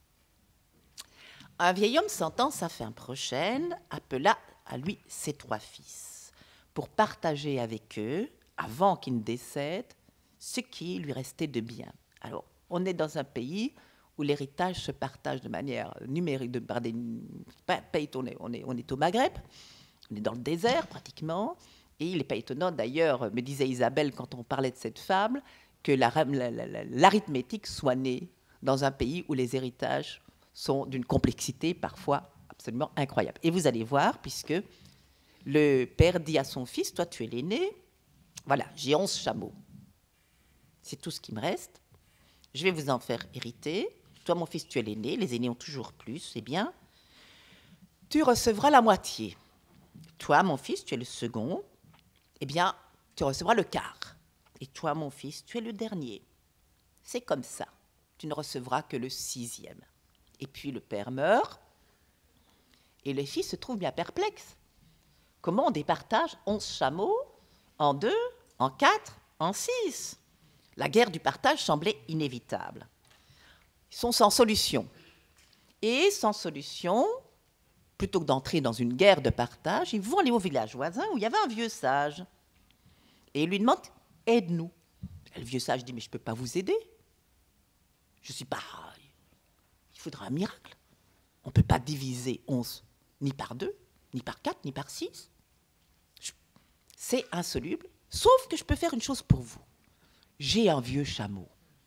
S2: Un vieil homme sentant sa fin prochaine appela à lui ses trois fils pour partager avec eux, avant qu'ils ne décèdent, ce qui lui restait de bien. Alors, on est dans un pays où l'héritage se partage de manière numérique, de, par des pays, on est, on est, on est au Maghreb, on est dans le désert pratiquement, et il n'est pas étonnant d'ailleurs, me disait Isabelle quand on parlait de cette fable, que l'arithmétique soit née dans un pays où les héritages sont d'une complexité parfois absolument incroyable. Et vous allez voir, puisque le père dit à son fils, toi tu es l'aîné, voilà, j'ai onze chameaux. C'est tout ce qui me reste. Je vais vous en faire hériter. Toi, mon fils, tu es l'aîné. Les aînés ont toujours plus, c'est bien. Tu recevras la moitié. Toi, mon fils, tu es le second. Eh bien, tu recevras le quart. Et toi, mon fils, tu es le dernier. C'est comme ça. Tu ne recevras que le sixième. Et puis le père meurt. Et le fils se trouve bien perplexe. Comment on départage onze chameaux en deux, en quatre, en six? La guerre du partage semblait inévitable. Ils sont sans solution. Et sans solution, plutôt que d'entrer dans une guerre de partage, ils vont aller au village voisin où il y avait un vieux sage. Et il lui demande, aide-nous. Le vieux sage dit, mais je ne peux pas vous aider. Je suis pas... Il faudra un miracle. On ne peut pas diviser onze, ni par deux, ni par quatre, ni par six. C'est insoluble, sauf que je peux faire une chose pour vous. J'ai un vieux chameau.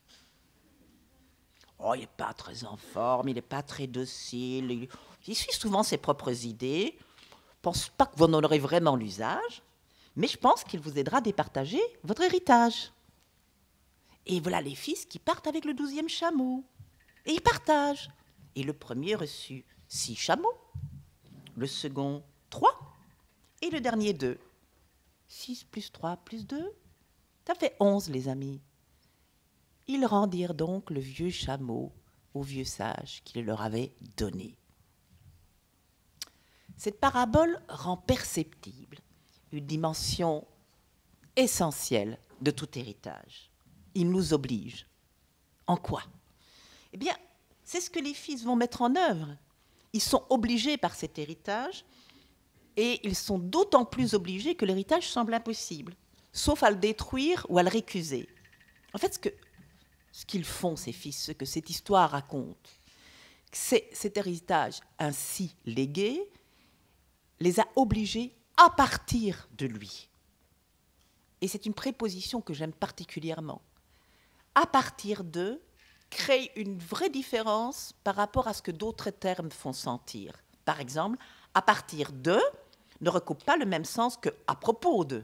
S2: Oh, il n'est pas très en forme, il n'est pas très docile, il, il suit souvent ses propres idées. Je ne pense pas que vous en aurez vraiment l'usage, mais je pense qu'il vous aidera à départager votre héritage. Et voilà les fils qui partent avec le douzième chameau. Et ils partagent. Et le premier reçut six chameaux, le second trois, et le dernier deux. Six plus trois plus deux, ça fait onze, les amis. Ils rendirent donc le vieux chameau au vieux sage qui le leur avait donné. Cette parabole rend perceptible une dimension essentiel de tout héritage. Il nous oblige. En quoi? Eh bien, c'est ce que les fils vont mettre en œuvre. Ils sont obligés par cet héritage et ils sont d'autant plus obligés que l'héritage semble impossible, sauf à le détruire ou à le récuser. En fait, ce que, ce qu'ils font, ces fils, ce que cette histoire raconte, c'est cet héritage ainsi légué les a obligés à partir de lui. Et c'est une préposition que j'aime particulièrement. À partir de crée une vraie différence par rapport à ce que d'autres termes font sentir. Par exemple, à partir de ne recoupe pas le même sens que à propos de,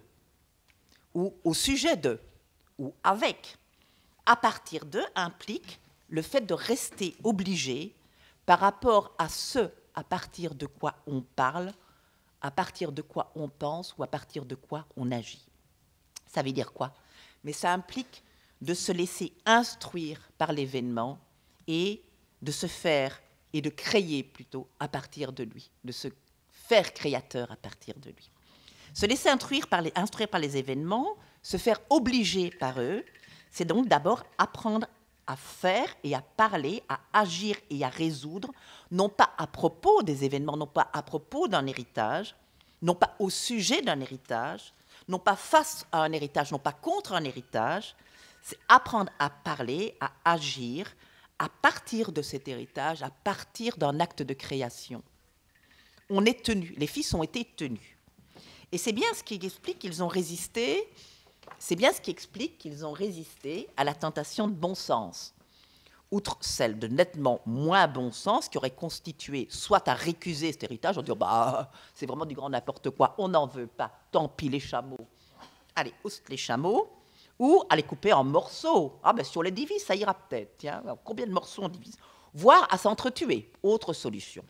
S2: ou au sujet de, ou avec. À partir de implique le fait de rester obligé par rapport à ce à partir de quoi on parle, à partir de quoi on pense ou à partir de quoi on agit. Ça veut dire quoi? Mais ça implique de se laisser instruire par l'événement et de se faire, et de créer plutôt à partir de lui, de se faire créateur à partir de lui. Se laisser instruire par les, instruire par les événements, se faire obliger par eux, c'est donc d'abord apprendre à faire et à parler, à agir et à résoudre, non pas à propos des événements, non pas à propos d'un héritage, non pas au sujet d'un héritage, non pas face à un héritage, non pas contre un héritage, c'est apprendre à parler, à agir à partir de cet héritage, à partir d'un acte de création. On est tenu, les fils ont été tenus. Et c'est bien ce qui explique qu'ils ont résisté, c'est bien ce qui explique qu'ils ont résisté à la tentation de bon sens. Outre celle de nettement moins bon sens qui aurait constitué soit à récuser cet héritage, en disant bah, c'est vraiment du grand n'importe quoi, on n'en veut pas, tant pis les chameaux. Allez, ouste les chameaux, ou à les couper en morceaux. Ah ben si on les divise, ça ira peut-être. Tiens, combien de morceaux on divise? Voire à s'entretuer. Autre solution.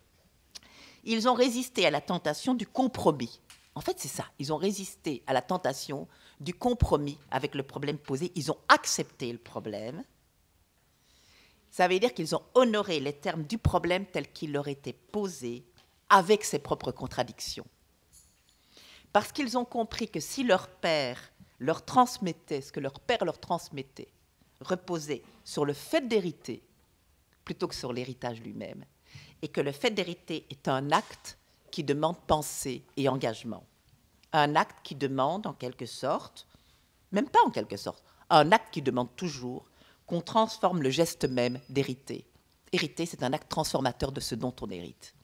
S2: Ils ont résisté à la tentation du compromis. En fait, c'est ça. Ils ont résisté à la tentation du compromis avec le problème posé. Ils ont accepté le problème. Ça veut dire qu'ils ont honoré les termes du problème tels qu'il leur était posé avec ses propres contradictions. Parce qu'ils ont compris que si leur père leur transmettait, ce que leur père leur transmettait, reposait sur le fait d'hériter plutôt que sur l'héritage lui-même, et que le fait d'hériter est un acte qui demande pensée et engagement. Un acte qui demande, en quelque sorte, même pas en quelque sorte, un acte qui demande toujours qu'on transforme le geste même d'hériter. Hériter, c'est un acte transformateur de ce dont on hérite.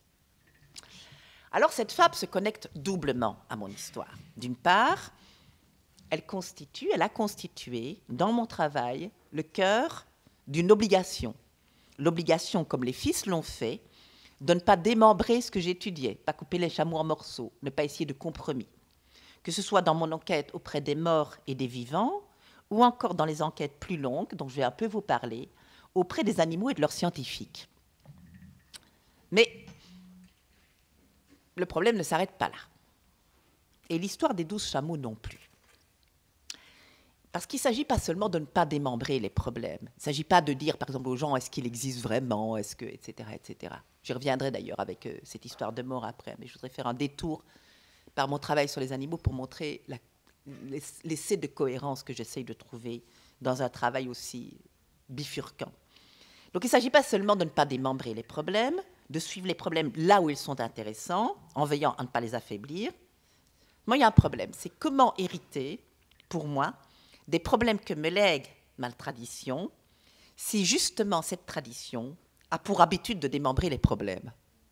S2: Alors cette fable se connecte doublement à mon histoire. D'une part, elle constitue, elle a constitué, dans mon travail, le cœur d'une obligation. L'obligation, comme les fils l'ont fait, de ne pas démembrer ce que j'étudiais, pas couper les chameaux en morceaux, ne pas essayer de compromis. Que ce soit dans mon enquête auprès des morts et des vivants, ou encore dans les enquêtes plus longues, dont je vais un peu vous parler, auprès des animaux et de leurs scientifiques. Mais le problème ne s'arrête pas là. Et l'histoire des douze chameaux non plus. Parce qu'il ne s'agit pas seulement de ne pas démembrer les problèmes. Il ne s'agit pas de dire, par exemple, aux gens, est-ce qu'il existe vraiment, est-ce que, et cetera, et cetera. J'y reviendrai d'ailleurs avec euh, cette histoire de mort après, mais je voudrais faire un détour par mon travail sur les animaux pour montrer la, l'essai de cohérence que j'essaye de trouver dans un travail aussi bifurquant. Donc il ne s'agit pas seulement de ne pas démembrer les problèmes, de suivre les problèmes là où ils sont intéressants, en veillant à ne pas les affaiblir. Moi, il y a un problème, c'est comment hériter, pour moi, des problèmes que me lègue ma tradition, si justement cette tradition a pour habitude de démembrer les problèmes.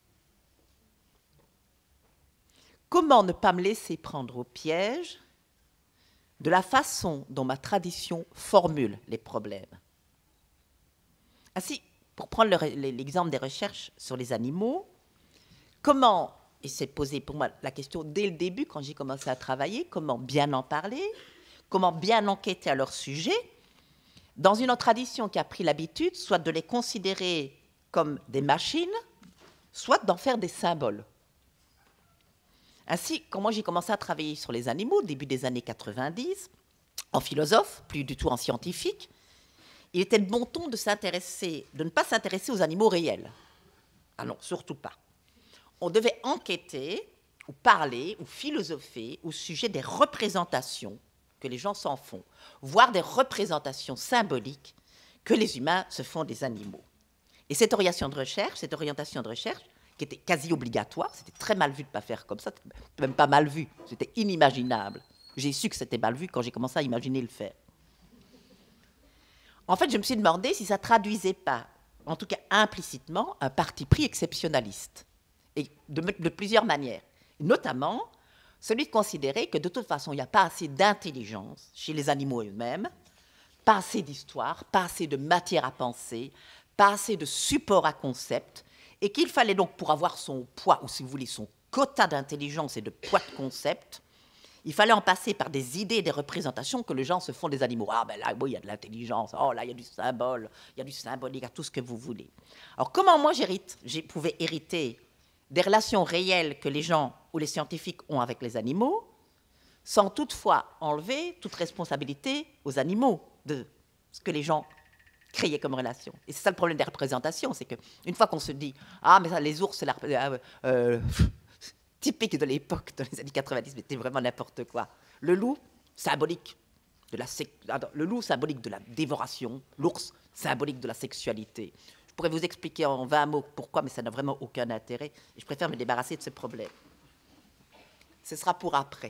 S2: Comment ne pas me laisser prendre au piège de la façon dont ma tradition formule les problèmes? Ainsi, pour prendre le, l'exemple des recherches sur les animaux, comment, et c'est posé pour moi la question dès le début quand j'ai commencé à travailler, comment bien en parler, comment bien enquêter à leur sujet, dans une tradition qui a pris l'habitude soit de les considérer comme des machines, soit d'en faire des symboles. Ainsi, quand moi j'ai commencé à travailler sur les animaux, début des années quatre-vingt-dix, en philosophe, plus du tout en scientifique, il était de bon ton de s'intéresser, de ne pas s'intéresser aux animaux réels. Ah non, surtout pas. On devait enquêter, ou parler, ou philosopher au sujet des représentations que les gens s'en font, voire des représentations symboliques que les humains se font des animaux. Et cette orientation de recherche, cette orientation de recherche, qui était quasi obligatoire, c'était très mal vu de ne pas faire comme ça, même pas mal vu, c'était inimaginable. J'ai su que c'était mal vu quand j'ai commencé à imaginer le faire. En fait, je me suis demandé si ça ne traduisait pas, en tout cas implicitement, un parti pris exceptionnaliste, et de, de plusieurs manières, notamment celui de considérer que de toute façon, il n'y a pas assez d'intelligence chez les animaux eux-mêmes, pas assez d'histoire, pas assez de matière à penser, pas assez de support à concept, et qu'il fallait donc, pour avoir son poids, ou si vous voulez, son quota d'intelligence et de poids de concept, il fallait en passer par des idées, des représentations que les gens se font des animaux. Ah ben là, oui, il y a de l'intelligence, oh là, il y a du symbole, il y a du symbolique, il y a tout ce que vous voulez. Alors comment moi j'hérite, j'ai pouvais hériter des relations réelles que les gens ou les scientifiques ont avec les animaux, sans toutefois enlever toute responsabilité aux animaux de ce que les gens créaient comme relation. Et c'est ça le problème des représentations, c'est qu'une fois qu'on se dit « Ah, mais ça, les ours, c'est la... Euh, euh, typique de l'époque, dans les années quatre-vingt-dix, mais c'était vraiment n'importe quoi. Le loup, symbolique de la, le loup, symbolique de la dévoration, l'ours, symbolique de la sexualité. Je pourrais vous expliquer en vingt mots pourquoi, mais ça n'a vraiment aucun intérêt. Et je préfère me débarrasser de ce problème. Ce sera pour après.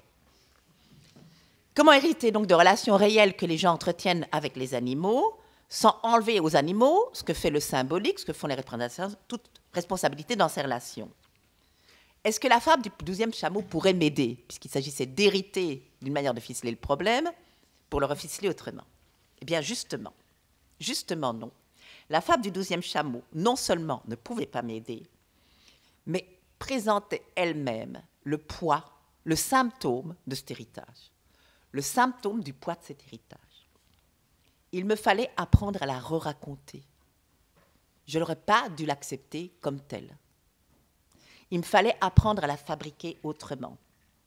S2: Comment hériter donc de relations réelles que les gens entretiennent avec les animaux, sans enlever aux animaux ce que fait le symbolique, ce que font les représentations, toute responsabilité dans ces relations? Est-ce que la fable du douzième chameau pourrait m'aider, puisqu'il s'agissait d'hériter d'une manière de ficeler le problème, pour le reficeler autrement? Eh bien, justement, justement non. La fable du douzième chameau, non seulement ne pouvait pas m'aider, mais présentait elle-même le poids, le symptôme de cet héritage, le symptôme du poids de cet héritage. Il me fallait apprendre à la re-raconter. Je n'aurais pas dû l'accepter comme telle. Il me fallait apprendre à la fabriquer autrement.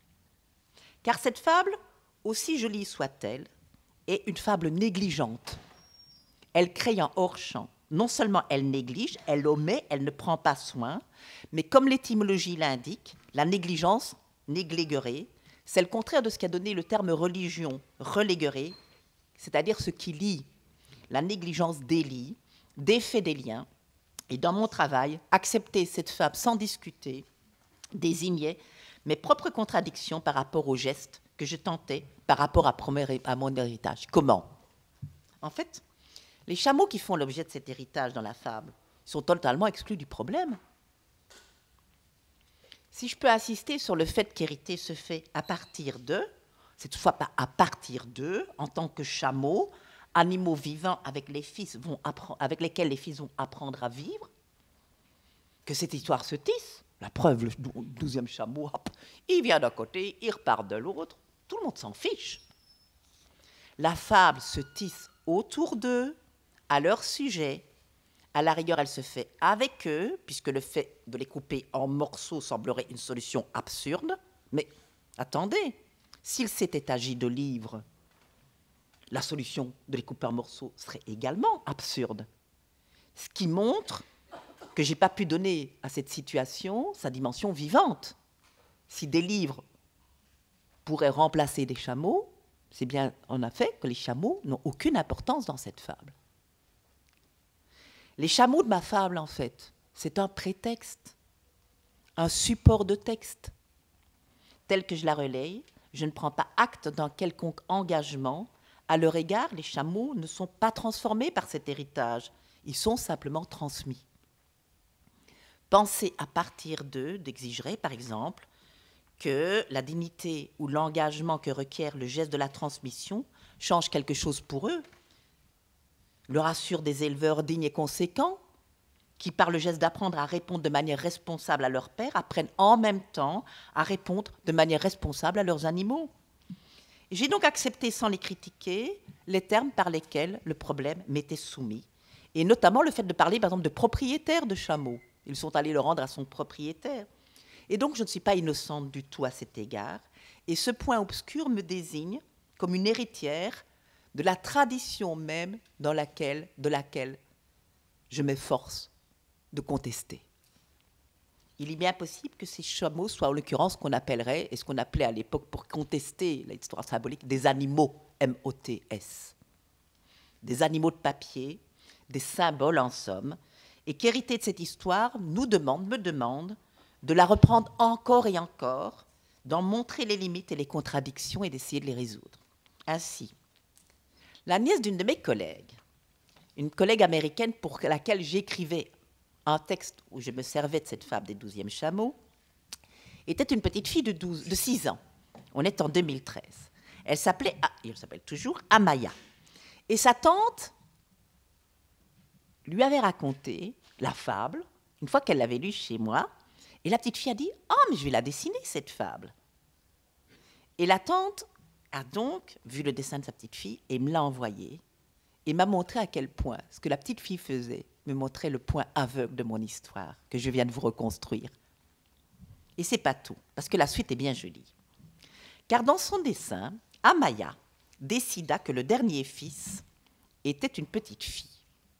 S2: Car cette fable, aussi jolie soit-elle, est une fable négligente. Elle crée un hors-champ. Non seulement elle néglige, elle omet, elle ne prend pas soin, mais comme l'étymologie l'indique, la négligence, négliguer, c'est le contraire de ce qu'a donné le terme religion, reléguer, c'est-à-dire ce qui lie. La négligence délie, défait des liens. Et dans mon travail, accepter cette fable sans discuter désignait mes propres contradictions par rapport aux gestes que je tentais par rapport à, à mon héritage. Comment? En fait, les chameaux qui font l'objet de cet héritage dans la fable sont totalement exclus du problème. Si je peux insister sur le fait qu'hériter se fait à partir d'eux, c'est toutefois pas à partir d'eux, en tant que chameaux, animaux vivants avec, les fils vont avec lesquels les fils vont apprendre à vivre, que cette histoire se tisse. La preuve, le douzième chameau, hop, il vient d'un côté, il repart de l'autre, tout le monde s'en fiche. La fable se tisse autour d'eux, à leur sujet. À la rigueur, elle se fait avec eux, puisque le fait de les couper en morceaux semblerait une solution absurde. Mais attendez, s'il s'était agi de livres, la solution de les couper en morceaux serait également absurde. Ce qui montre que je n'ai pas pu donner à cette situation sa dimension vivante. Si des livres pourraient remplacer des chameaux, c'est bien en effet que les chameaux n'ont aucune importance dans cette fable. Les chameaux de ma fable, en fait, c'est un prétexte, un support de texte. Tel que je la relaye, je ne prends pas acte d'un quelconque engagement. À leur égard, les chameaux ne sont pas transformés par cet héritage, ils sont simplement transmis. Penser à partir d'eux d'exigerait, par exemple, que la dignité ou l'engagement que requiert le geste de la transmission change quelque chose pour eux, leur assure des éleveurs dignes et conséquents, qui, par le geste d'apprendre à répondre de manière responsable à leur père, apprennent en même temps à répondre de manière responsable à leurs animaux. J'ai donc accepté, sans les critiquer, les termes par lesquels le problème m'était soumis, et notamment le fait de parler, par exemple, de propriétaire de chameaux. Ils sont allés le rendre à son propriétaire. Et donc, je ne suis pas innocente du tout à cet égard, et ce point obscur me désigne comme une héritière de la tradition même dans laquelle, de laquelle je m'efforce de contester. il est bien possible que ces chameaux soient en l'occurrence ce qu'on appellerait, et ce qu'on appelait à l'époque pour contester l'histoire symbolique, des animaux, M O T S. Des animaux de papier, des symboles en somme, et qu'hériter de cette histoire nous demande, me demande, de la reprendre encore et encore, d'en montrer les limites et les contradictions et d'essayer de les résoudre. Ainsi, la nièce d'une de mes collègues, une collègue américaine pour laquelle j'écrivais un texte où je me servais de cette fable des douzièmes chameaux, était une petite fille de, douze, de six ans. On est en deux mille treize. Elle s'appelait, elle s'appelle toujours, Amaya. Et sa tante lui avait raconté la fable, une fois qu'elle l'avait lue chez moi, et la petite fille a dit « Ah, oh, mais je vais la dessiner, cette fable !» Et la tante a donc vu le dessin de sa petite fille et me l'a envoyé, et m'a montré à quel point ce que la petite fille faisait me montrait le point aveugle de mon histoire, que je viens de vous reconstruire. Et c'est pas tout, parce que la suite est bien jolie. Car dans son dessin, Amaya décida que le dernier fils était une petite fille.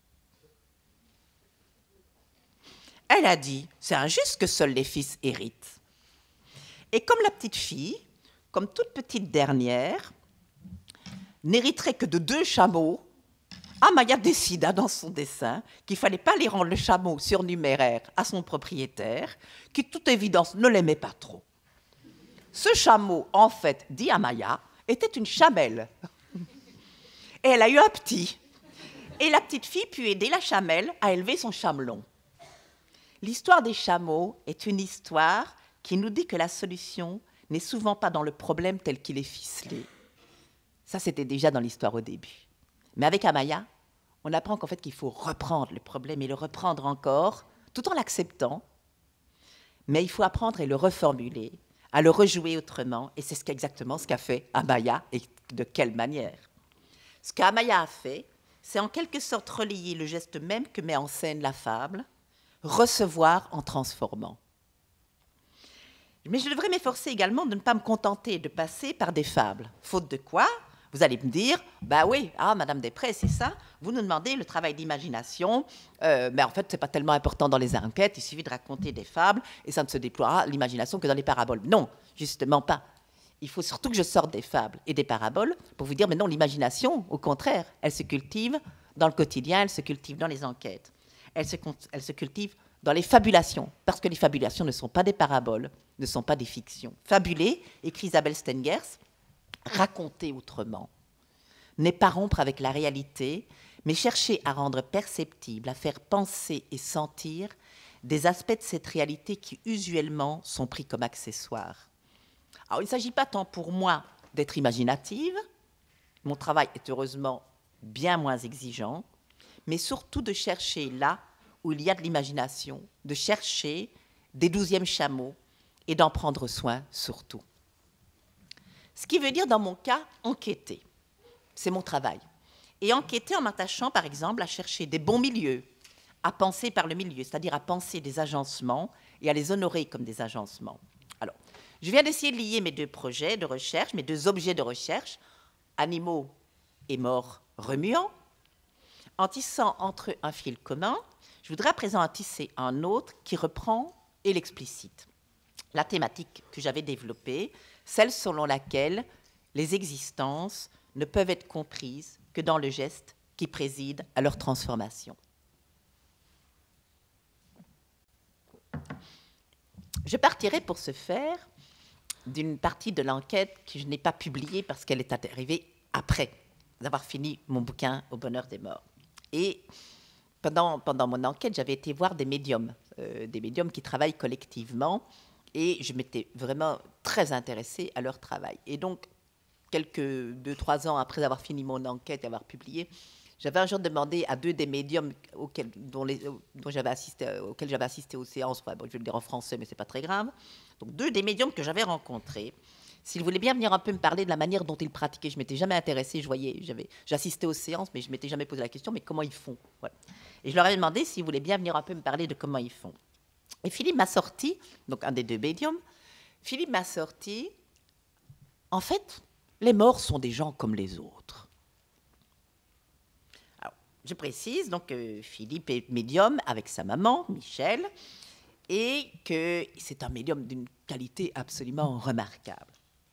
S2: Elle a dit, c'est injuste que seuls les fils héritent. Et comme la petite fille, comme toute petite dernière, n'hériterait que de deux chameaux, Amaya décida dans son dessin qu'il ne fallait pas aller rendre le chameau surnuméraire à son propriétaire, qui, de toute évidence, ne l'aimait pas trop. Ce chameau, en fait, dit Amaya, était une chamelle. Et elle a eu un petit. Et la petite fille put aider la chamelle à élever son chamelon. L'histoire des chameaux est une histoire qui nous dit que la solution n'est souvent pas dans le problème tel qu'il est ficelé. Ça, c'était déjà dans l'histoire au début. Mais avec Amaya, on apprend qu'en fait qu'il faut reprendre le problème et le reprendre encore, tout en l'acceptant. Mais il faut apprendre et le reformuler, à le rejouer autrement. Et c'est exactement ce qu'a fait Amaya, et de quelle manière. Ce qu'Amaya a fait, c'est en quelque sorte relier le geste même que met en scène la fable, recevoir en transformant. Mais je devrais m'efforcer également de ne pas me contenter de passer par des fables. Faute de quoi, vous allez me dire, bah oui, ah, Madame Després, c'est ça, vous nous demandez le travail d'imagination, euh, mais en fait, ce n'est pas tellement important dans les enquêtes, il suffit de raconter des fables, et ça ne se déploiera l'imagination que dans les paraboles. Non, justement pas. Il faut surtout que je sorte des fables et des paraboles pour vous dire, mais non, l'imagination, au contraire, elle se cultive dans le quotidien, elle se cultive dans les enquêtes. Elle se, elle se cultive dans les fabulations, parce que les fabulations ne sont pas des paraboles, ne sont pas des fictions. Fabuler, écrit Isabelle Stengers, raconter autrement, n'est pas rompre avec la réalité, mais chercher à rendre perceptible, à faire penser et sentir des aspects de cette réalité qui usuellement sont pris comme accessoires. Alors, il ne s'agit pas tant pour moi d'être imaginative, mon travail est heureusement bien moins exigeant, mais surtout de chercher là où il y a de l'imagination, de chercher des douzièmes chameaux et d'en prendre soin surtout. Ce qui veut dire, dans mon cas, enquêter. C'est mon travail. Et enquêter en m'attachant, par exemple, à chercher des bons milieux, à penser par le milieu, c'est-à-dire à penser des agencements et à les honorer comme des agencements. Alors, je viens d'essayer de lier mes deux projets de recherche, mes deux objets de recherche, animaux et morts remuants, en tissant entre eux un fil commun. Je voudrais à présent en tisser un autre qui reprend et l'explicite. La thématique que j'avais développée, celle selon laquelle les existences ne peuvent être comprises que dans le geste qui préside à leur transformation. Je partirai pour ce faire d'une partie de l'enquête que je n'ai pas publiée parce qu'elle est arrivée après avoir fini mon bouquin Au bonheur des morts. Et pendant, pendant mon enquête, j'avais été voir des médiums, euh, des médiums qui travaillent collectivement, et je m'étais vraiment très intéressée à leur travail. Et donc, quelques deux, trois ans après avoir fini mon enquête et avoir publié, j'avais un jour demandé à deux des médiums auxquels, dont les, dont j'avais assisté, auxquels j'avais assisté aux séances, enfin, bon, je vais le dire en français, mais ce n'est pas très grave, donc deux des médiums que j'avais rencontrés, s'ils voulaient bien venir un peu me parler de la manière dont ils pratiquaient. Je ne m'étais jamais intéressée, je voyais, j'avais, j'assistais aux séances, mais je ne m'étais jamais posé la question, mais comment ils font, ouais. Et je leur avais demandé s'ils voulaient bien venir un peu me parler de comment ils font. Et Philippe m'a sorti, donc un des deux médiums, Philippe m'a sorti, en fait, les morts sont des gens comme les autres. Alors, je précise, donc euh, Philippe est médium avec sa maman, Michel, et que c'est un médium d'une qualité absolument remarquable.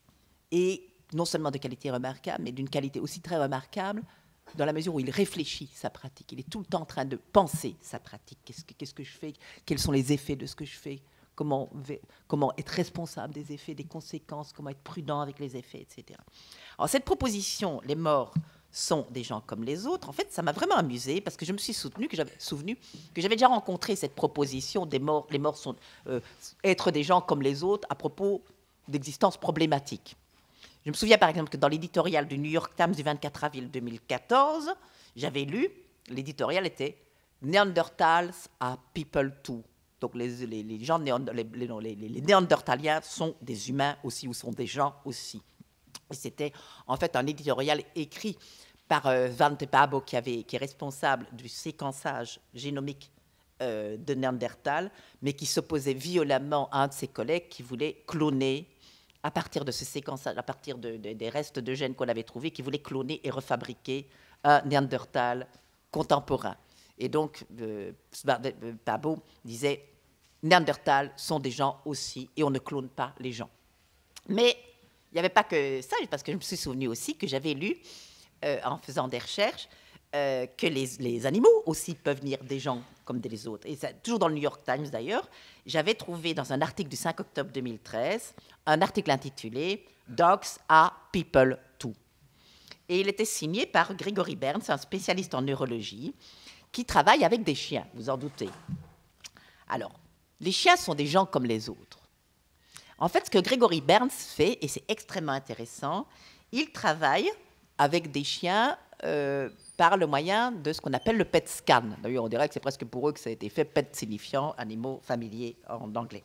S2: Et non seulement de qualité remarquable, mais d'une qualité aussi très remarquable dans la mesure où il réfléchit sa pratique. Il est tout le temps en train de penser sa pratique. Qu'est-ce que, qu'est-ce que je fais? Quels sont les effets de ce que je fais? Comment, comment être responsable des effets, des conséquences? Comment être prudent avec les effets, et cetera. Alors cette proposition, les morts sont des gens comme les autres, en fait, ça m'a vraiment amusée parce que je me suis souvenu que j'avais, souvenu que j'avais déjà rencontré cette proposition des morts, les morts sont euh, être des gens comme les autres à propos d'existence problématique. Je me souviens par exemple que dans l'éditorial du New York Times du vingt-quatre avril deux mille quatorze, j'avais lu, l'éditorial était « Néandertals are people too ». Donc les, les, les, gens, les, les, les, les Néandertaliens sont des humains aussi, ou sont des gens aussi. Et c'était en fait un éditorial écrit par euh, Svante Pääbo, qui, avait, qui est responsable du séquençage génomique euh, de Néandertal, mais qui s'opposait violemment à un de ses collègues qui voulait cloner à partir de ce séquençage, à partir de, de, des restes de gènes qu'on avait trouvés, qui voulait cloner et refabriquer un Néandertal contemporain. Et donc, euh, Pääbo disait, Néandertal sont des gens aussi, et on ne clone pas les gens. Mais il n'y avait pas que ça, parce que je me suis souvenu aussi que j'avais lu, euh, en faisant des recherches, euh, que les, les animaux aussi peuvent venir des gens comme des autres. Et ça, toujours dans le New York Times d'ailleurs, j'avais trouvé dans un article du cinq octobre deux mille treize, un article intitulé « Dogs are people too ». Et il était signé par Gregory Berns, un spécialiste en neurologie, qui travaille avec des chiens, vous en doutez. Alors, les chiens sont des gens comme les autres. En fait, ce que Gregory Berns fait, et c'est extrêmement intéressant, il travaille avec des chiens euh, par le moyen de ce qu'on appelle le P E T scan. D'ailleurs, on dirait que c'est presque pour eux que ça a été fait, P E T signifiant animaux familiers en anglais.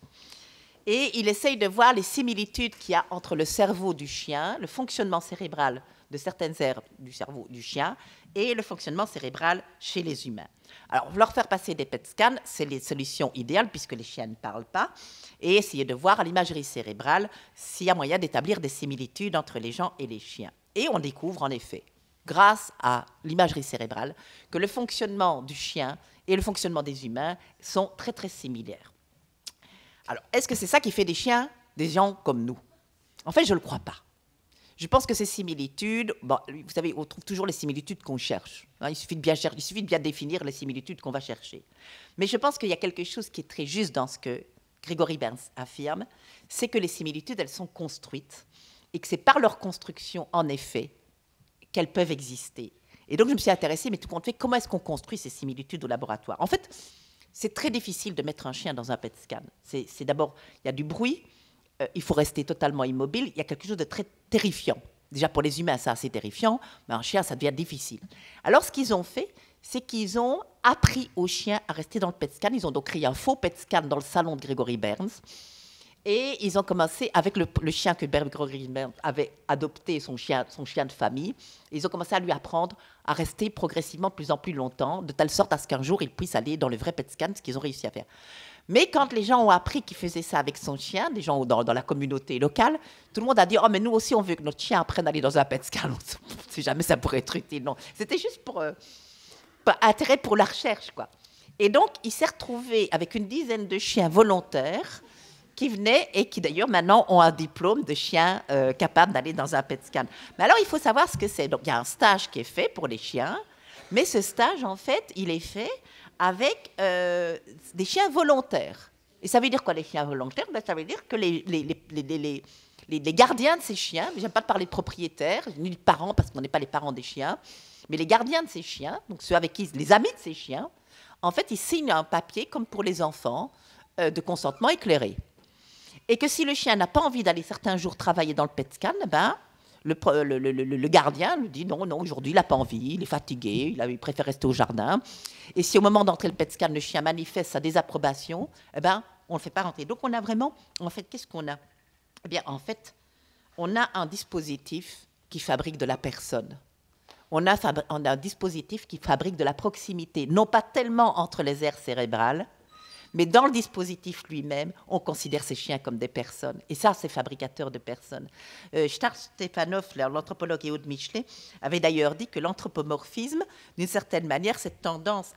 S2: Et il essaye de voir les similitudes qu'il y a entre le cerveau du chien, le fonctionnement cérébral de certaines aires du cerveau du chien et le fonctionnement cérébral chez les humains. Alors, leur faire passer des P E T scans, c'est les solutions idéales puisque les chiens ne parlent pas, et essayer de voir à l'imagerie cérébrale s'il y a moyen d'établir des similitudes entre les gens et les chiens. Et on découvre en effet, grâce à l'imagerie cérébrale, que le fonctionnement du chien et le fonctionnement des humains sont très très similaires. Alors, est-ce que c'est ça qui fait des chiens des gens comme nous? En fait, je ne le crois pas. Je pense que ces similitudes, bon, vous savez, on trouve toujours les similitudes qu'on cherche. Hein, il suffit de bien chercher, il suffit de bien définir les similitudes qu'on va chercher. Mais je pense qu'il y a quelque chose qui est très juste dans ce que Gregory Berns affirme, c'est que les similitudes, elles sont construites et que c'est par leur construction, en effet, qu'elles peuvent exister. Et donc, je me suis intéressée, mais tout compte fait, comment est-ce qu'on construit ces similitudes au laboratoire? En fait, c'est très difficile de mettre un chien dans un P E T scan. C'est, c'est d'abord, il y a du bruit, euh, il faut rester totalement immobile, il y a quelque chose de très terrifiant. Déjà, pour les humains, ça, c'est terrifiant, mais un chien, ça devient difficile. Alors, ce qu'ils ont fait, c'est qu'ils ont appris aux chiens à rester dans le P E T scan. Ils ont donc créé un faux P E T scan dans le salon de Gregory Berns. Et ils ont commencé avec le, le chien que Gregory Berns avait adopté, son chien, son chien de famille. Ils ont commencé à lui apprendre à rester progressivement de plus en plus longtemps, de telle sorte à ce qu'un jour, il puisse aller dans le vrai P E T scan, ce qu'ils ont réussi à faire. Mais quand les gens ont appris qu'ils faisaient ça avec son chien, des gens dans, dans la communauté locale, tout le monde a dit « Oh, mais nous aussi, on veut que notre chien apprenne à aller dans un P E T scan. » On ne sait jamais ça pourrait être utile. Non, c'était juste pour, euh, pour intérêt pour la recherche, quoi. Et donc, il s'est retrouvé avec une dizaine de chiens volontaires qui venaient et qui d'ailleurs maintenant ont un diplôme de chien euh, capable d'aller dans un P E T scan. Mais alors, il faut savoir ce que c'est. Donc, il y a un stage qui est fait pour les chiens, mais ce stage, en fait, il est fait avec euh, des chiens volontaires. Et ça veut dire quoi, les chiens volontaires? Ben, ça veut dire que les, les, les, les, les, les, les gardiens de ces chiens, je n'aime pas de parler de propriétaires, ni de parents, parce qu'on n'est pas les parents des chiens, mais les gardiens de ces chiens, donc ceux avec qui, les amis de ces chiens, en fait, ils signent un papier, comme pour les enfants, euh, de consentement éclairé. Et que si le chien n'a pas envie d'aller certains jours travailler dans le P E T scan, ben, le, le, le, le gardien lui dit non, non, aujourd'hui il n'a pas envie, il est fatigué, il, a, il préfère rester au jardin. Et si au moment d'entrer le P E T scan, le chien manifeste sa désapprobation, eh ben, on ne le fait pas rentrer. Donc on a vraiment, en fait, qu'est-ce qu'on a? Eh bien, en fait, on a un dispositif qui fabrique de la personne. On a, on a un dispositif qui fabrique de la proximité, non pas tellement entre les aires cérébrales, mais dans le dispositif lui-même, on considère ces chiens comme des personnes. Et ça, c'est fabricateur de personnes. Euh, Charles Stefanov, l'anthropologue Ehud Michelet, avait d'ailleurs dit que l'anthropomorphisme, d'une certaine manière, cette tendance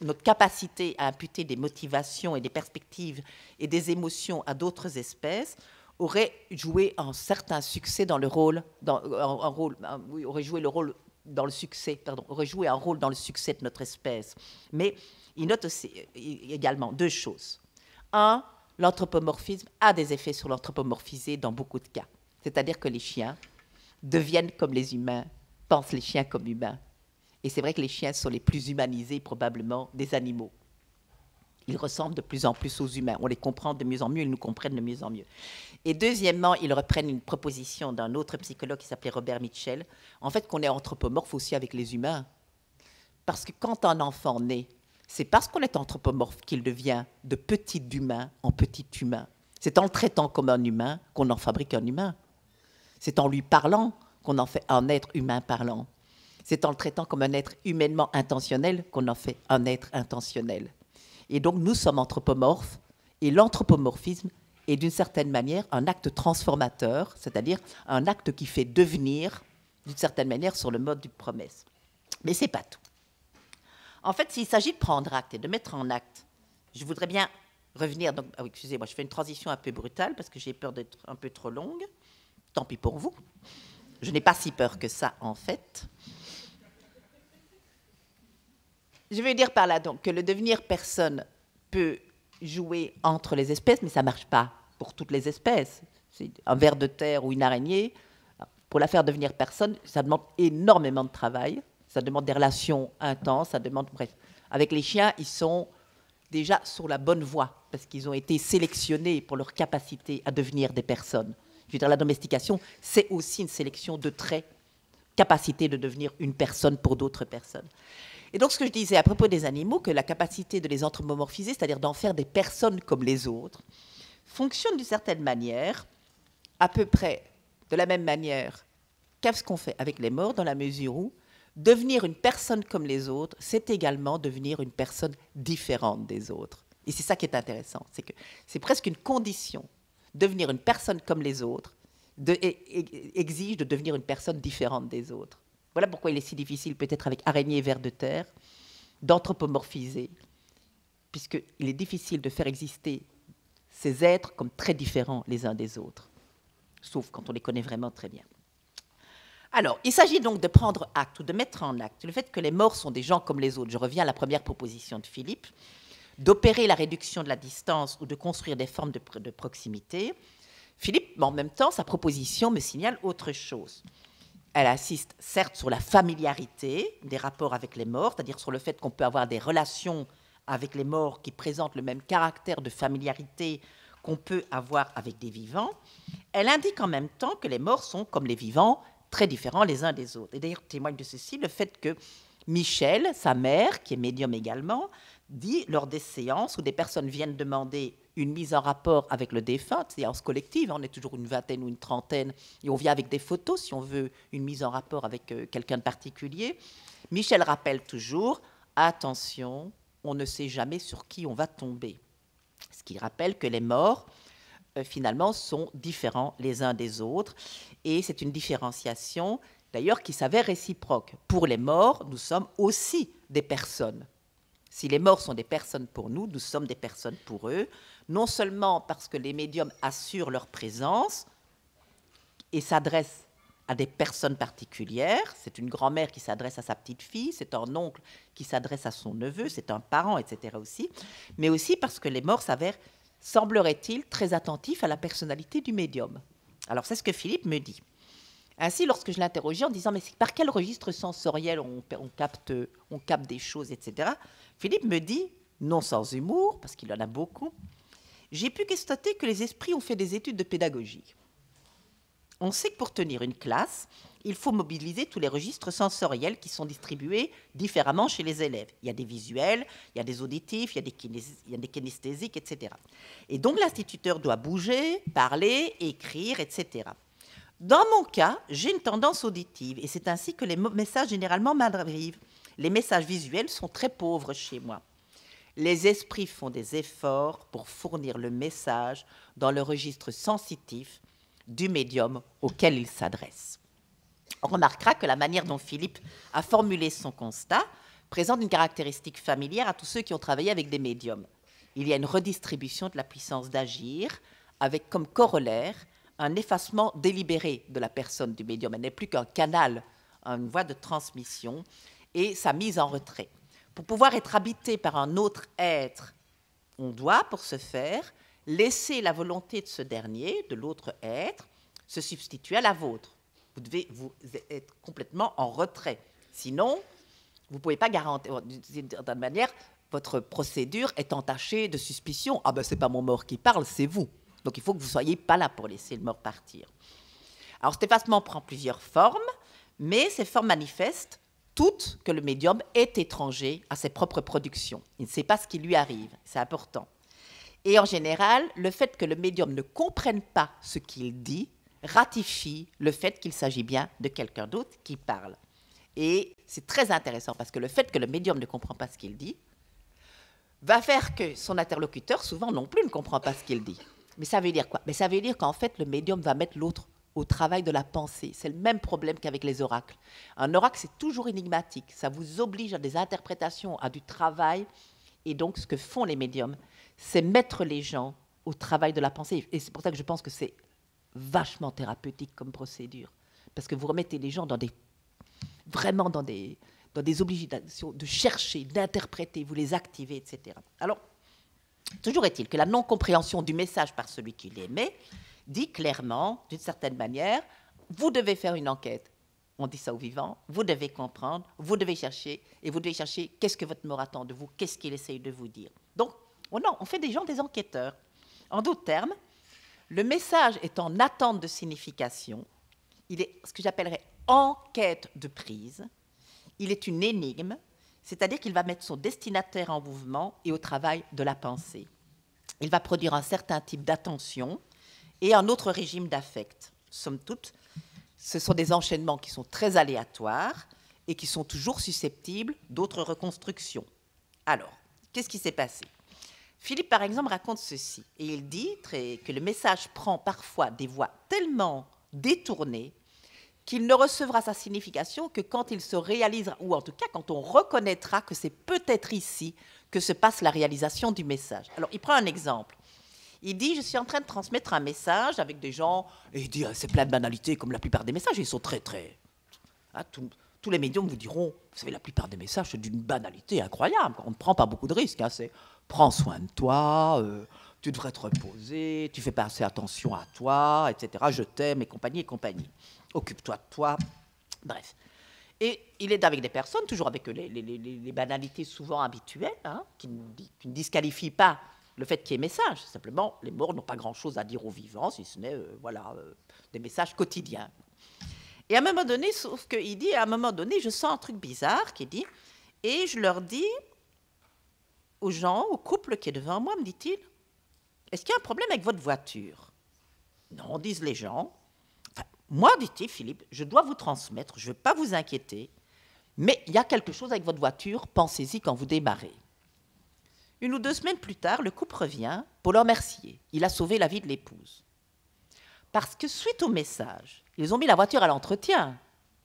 S2: notre capacité à imputer des motivations et des perspectives et des émotions à d'autres espèces aurait joué un certain succès dans le rôle, dans, un, un rôle un, oui, aurait joué le rôle dans le succès, pardon, aurait joué un rôle dans le succès de notre espèce. Mais il note aussi, également deux choses. Un, l'anthropomorphisme a des effets sur l'anthropomorphisé dans beaucoup de cas. C'est-à-dire que les chiens deviennent comme les humains, pensent les chiens comme humains. Et c'est vrai que les chiens sont les plus humanisés probablement des animaux. Ils ressemblent de plus en plus aux humains. On les comprend de mieux en mieux, ils nous comprennent de mieux en mieux. Et deuxièmement, ils reprennent une proposition d'un autre psychologue qui s'appelait Robert Mitchell, en fait qu'on est anthropomorphe aussi avec les humains. Parce que quand un enfant naît, c'est parce qu'on est anthropomorphe qu'il devient de petit humain en petit humain. C'est en le traitant comme un humain qu'on en fabrique un humain. C'est en lui parlant qu'on en fait un être humain parlant. C'est en le traitant comme un être humainement intentionnel qu'on en fait un être intentionnel. Et donc, nous sommes anthropomorphes, et l'anthropomorphisme est d'une certaine manière un acte transformateur, c'est-à-dire un acte qui fait devenir, d'une certaine manière, sur le mode d'une promesse. Mais ce n'est pas tout. En fait, s'il s'agit de prendre acte et de mettre en acte, je voudrais bien revenir, donc, oh, excusez-moi, je fais une transition un peu brutale parce que j'ai peur d'être un peu trop longue. Tant pis pour vous. Je n'ai pas si peur que ça, en fait. Je veux dire par là donc que le devenir personne peut jouer entre les espèces, mais ça ne marche pas pour toutes les espèces. C'est un ver de terre ou une araignée. Pour la faire devenir personne, ça demande énormément de travail, ça demande des relations intenses, ça demande... Bref, avec les chiens, ils sont déjà sur la bonne voie, parce qu'ils ont été sélectionnés pour leur capacité à devenir des personnes. Je veux dire, la domestication, c'est aussi une sélection de traits, capacité de devenir une personne pour d'autres personnes. Et donc, ce que je disais à propos des animaux, que la capacité de les anthropomorphiser, c'est-à-dire d'en faire des personnes comme les autres, fonctionne d'une certaine manière, à peu près de la même manière qu'est-ce qu'on fait avec les morts, dans la mesure où devenir une personne comme les autres, c'est également devenir une personne différente des autres. Et c'est ça qui est intéressant, c'est que c'est presque une condition. Devenir une personne comme les autres de, et, et, exige de devenir une personne différente des autres. Voilà pourquoi il est si difficile, peut-être avec araignées et vers de terre, d'anthropomorphiser, puisqu'il est difficile de faire exister ces êtres comme très différents les uns des autres, sauf quand on les connaît vraiment très bien. Alors, il s'agit donc de prendre acte ou de mettre en acte le fait que les morts sont des gens comme les autres. Je reviens à la première proposition de Philippe, d'opérer la réduction de la distance ou de construire des formes de, de proximité. Philippe, en même temps, sa proposition me signale autre chose. Elle insiste certes sur la familiarité des rapports avec les morts, c'est-à-dire sur le fait qu'on peut avoir des relations avec les morts qui présentent le même caractère de familiarité qu'on peut avoir avec des vivants. Elle indique en même temps que les morts sont, comme les vivants, très différents les uns des autres. Et d'ailleurs, témoigne de ceci le fait que Michel, sa mère, qui est médium également, dit lors des séances où des personnes viennent demander une mise en rapport avec le défunt, séance collective, on est toujours une vingtaine ou une trentaine, et on vient avec des photos si on veut une mise en rapport avec euh, quelqu'un de particulier. Michel rappelle toujours, attention, on ne sait jamais sur qui on va tomber. Ce qui rappelle que les morts, euh, finalement, sont différents les uns des autres, et c'est une différenciation, d'ailleurs, qui s'avère réciproque. Pour les morts, nous sommes aussi des personnes. Si les morts sont des personnes pour nous, nous sommes des personnes pour eux, non seulement parce que les médiums assurent leur présence et s'adressent à des personnes particulières, c'est une grand-mère qui s'adresse à sa petite-fille, c'est un oncle qui s'adresse à son neveu, c'est un parent, et cetera aussi, mais aussi parce que les morts s'avèrent, semblerait-il, très attentifs à la personnalité du médium. Alors c'est ce que Philippe me dit. Ainsi, lorsque je l'interrogeais en disant « mais par quel registre sensoriel on, on, capte, on capte des choses, et cetera » Philippe me dit, non sans humour, parce qu'il en a beaucoup, « j'ai pu constater que les esprits ont fait des études de pédagogie. On sait que pour tenir une classe, il faut mobiliser tous les registres sensoriels qui sont distribués différemment chez les élèves. Il y a des visuels, il y a des auditifs, il y a des, kinés- il y a des kinesthésiques, et cetera. Et donc l'instituteur doit bouger, parler, écrire, et cetera. Dans mon cas, j'ai une tendance auditive et c'est ainsi que les messages généralement m'arrivent. Les messages visuels sont très pauvres chez moi. Les esprits font des efforts pour fournir le message dans le registre sensitif du médium auquel il s'adresse. On remarquera que la manière dont Philippe a formulé son constat présente une caractéristique familière à tous ceux qui ont travaillé avec des médiums. Il y a une redistribution de la puissance d'agir, avec comme corollaire un effacement délibéré de la personne du médium. Elle n'est plus qu'un canal, une voie de transmission, et sa mise en retrait. Pour pouvoir être habité par un autre être, on doit, pour ce faire, laisser la volonté de ce dernier, de l'autre être, se substituer à la vôtre. Vous devez vous être complètement en retrait. Sinon, vous ne pouvez pas garantir, d'une manière, votre procédure est entachée de suspicion. Ah ben, ce n'est pas mon mort qui parle, c'est vous. Donc, il faut que vous ne soyez pas là pour laisser le mort partir. Alors, cet effacement prend plusieurs formes, mais ces formes manifestent toutes que le médium est étranger à ses propres productions. Il ne sait pas ce qui lui arrive, c'est important. Et en général, le fait que le médium ne comprenne pas ce qu'il dit ratifie le fait qu'il s'agit bien de quelqu'un d'autre qui parle. Et c'est très intéressant parce que le fait que le médium ne comprend pas ce qu'il dit va faire que son interlocuteur, souvent non plus, ne comprend pas ce qu'il dit. Mais ça veut dire quoi? Mais ça veut dire qu'en fait, le médium va mettre l'autre au travail de la pensée. C'est le même problème qu'avec les oracles. Un oracle, c'est toujours énigmatique. Ça vous oblige à des interprétations, à du travail. Et donc, ce que font les médiums, c'est mettre les gens au travail de la pensée. Et c'est pour ça que je pense que c'est vachement thérapeutique comme procédure. Parce que vous remettez les gens dans des, vraiment dans des, dans des obligations de chercher, d'interpréter, vous les activez, et cetera. Alors, toujours est-il que la non-compréhension du message par celui qui l'émet dit clairement, d'une certaine manière, vous devez faire une enquête. On dit ça aux vivants, vous devez comprendre, vous devez chercher, et vous devez chercher qu'est-ce que votre mort attend de vous, qu'est-ce qu'il essaye de vous dire. Donc, oh non, on fait des gens des enquêteurs. En d'autres termes, le message est en attente de signification, il est ce que j'appellerais en quête de prise, il est une énigme, c'est-à-dire qu'il va mettre son destinataire en mouvement et au travail de la pensée. Il va produire un certain type d'attention et un autre régime d'affect. Somme toute, ce sont des enchaînements qui sont très aléatoires et qui sont toujours susceptibles d'autres reconstructions. Alors, qu'est-ce qui s'est passé? Philippe, par exemple, raconte ceci, et il dit très, que le message prend parfois des voies tellement détournées qu'il ne recevra sa signification que quand il se réalisera, ou en tout cas quand on reconnaîtra que c'est peut-être ici que se passe la réalisation du message. Alors, il prend un exemple. Il dit, je suis en train de transmettre un message avec des gens, et il dit, c'est plein de banalités, comme la plupart des messages, ils sont très, très... Hein, tout, tous les médiums vous diront, vous savez, la plupart des messages, c'est d'une banalité incroyable. On ne prend pas beaucoup de risques. Hein, c'est, prends soin de toi, euh, tu devrais te reposer, tu fais pas assez attention à toi, et cetera. Je t'aime, et compagnie, et compagnie. Occupe-toi de toi. Bref. Et il est avec des personnes, toujours avec les, les, les, les banalités souvent habituelles, hein, qui, ne, qui ne disqualifient pas le fait qu'il y ait message. Simplement, les morts n'ont pas grand-chose à dire aux vivants, si ce n'est euh, voilà, euh, des messages quotidiens. Et à un moment donné, sauf qu'il dit, à un moment donné, je sens un truc bizarre qui dit, et je leur dis aux gens, au couple qui est devant moi, me dit-il, est-ce qu'il y a un problème avec votre voiture? Non, disent les gens. Enfin, moi, dit-il, Philippe, je dois vous transmettre, je ne veux pas vous inquiéter, mais il y a quelque chose avec votre voiture, pensez-y quand vous démarrez. Une ou deux semaines plus tard, le couple revient pour le remercier. Il a sauvé la vie de l'épouse. Parce que suite au message, ils ont mis la voiture à l'entretien.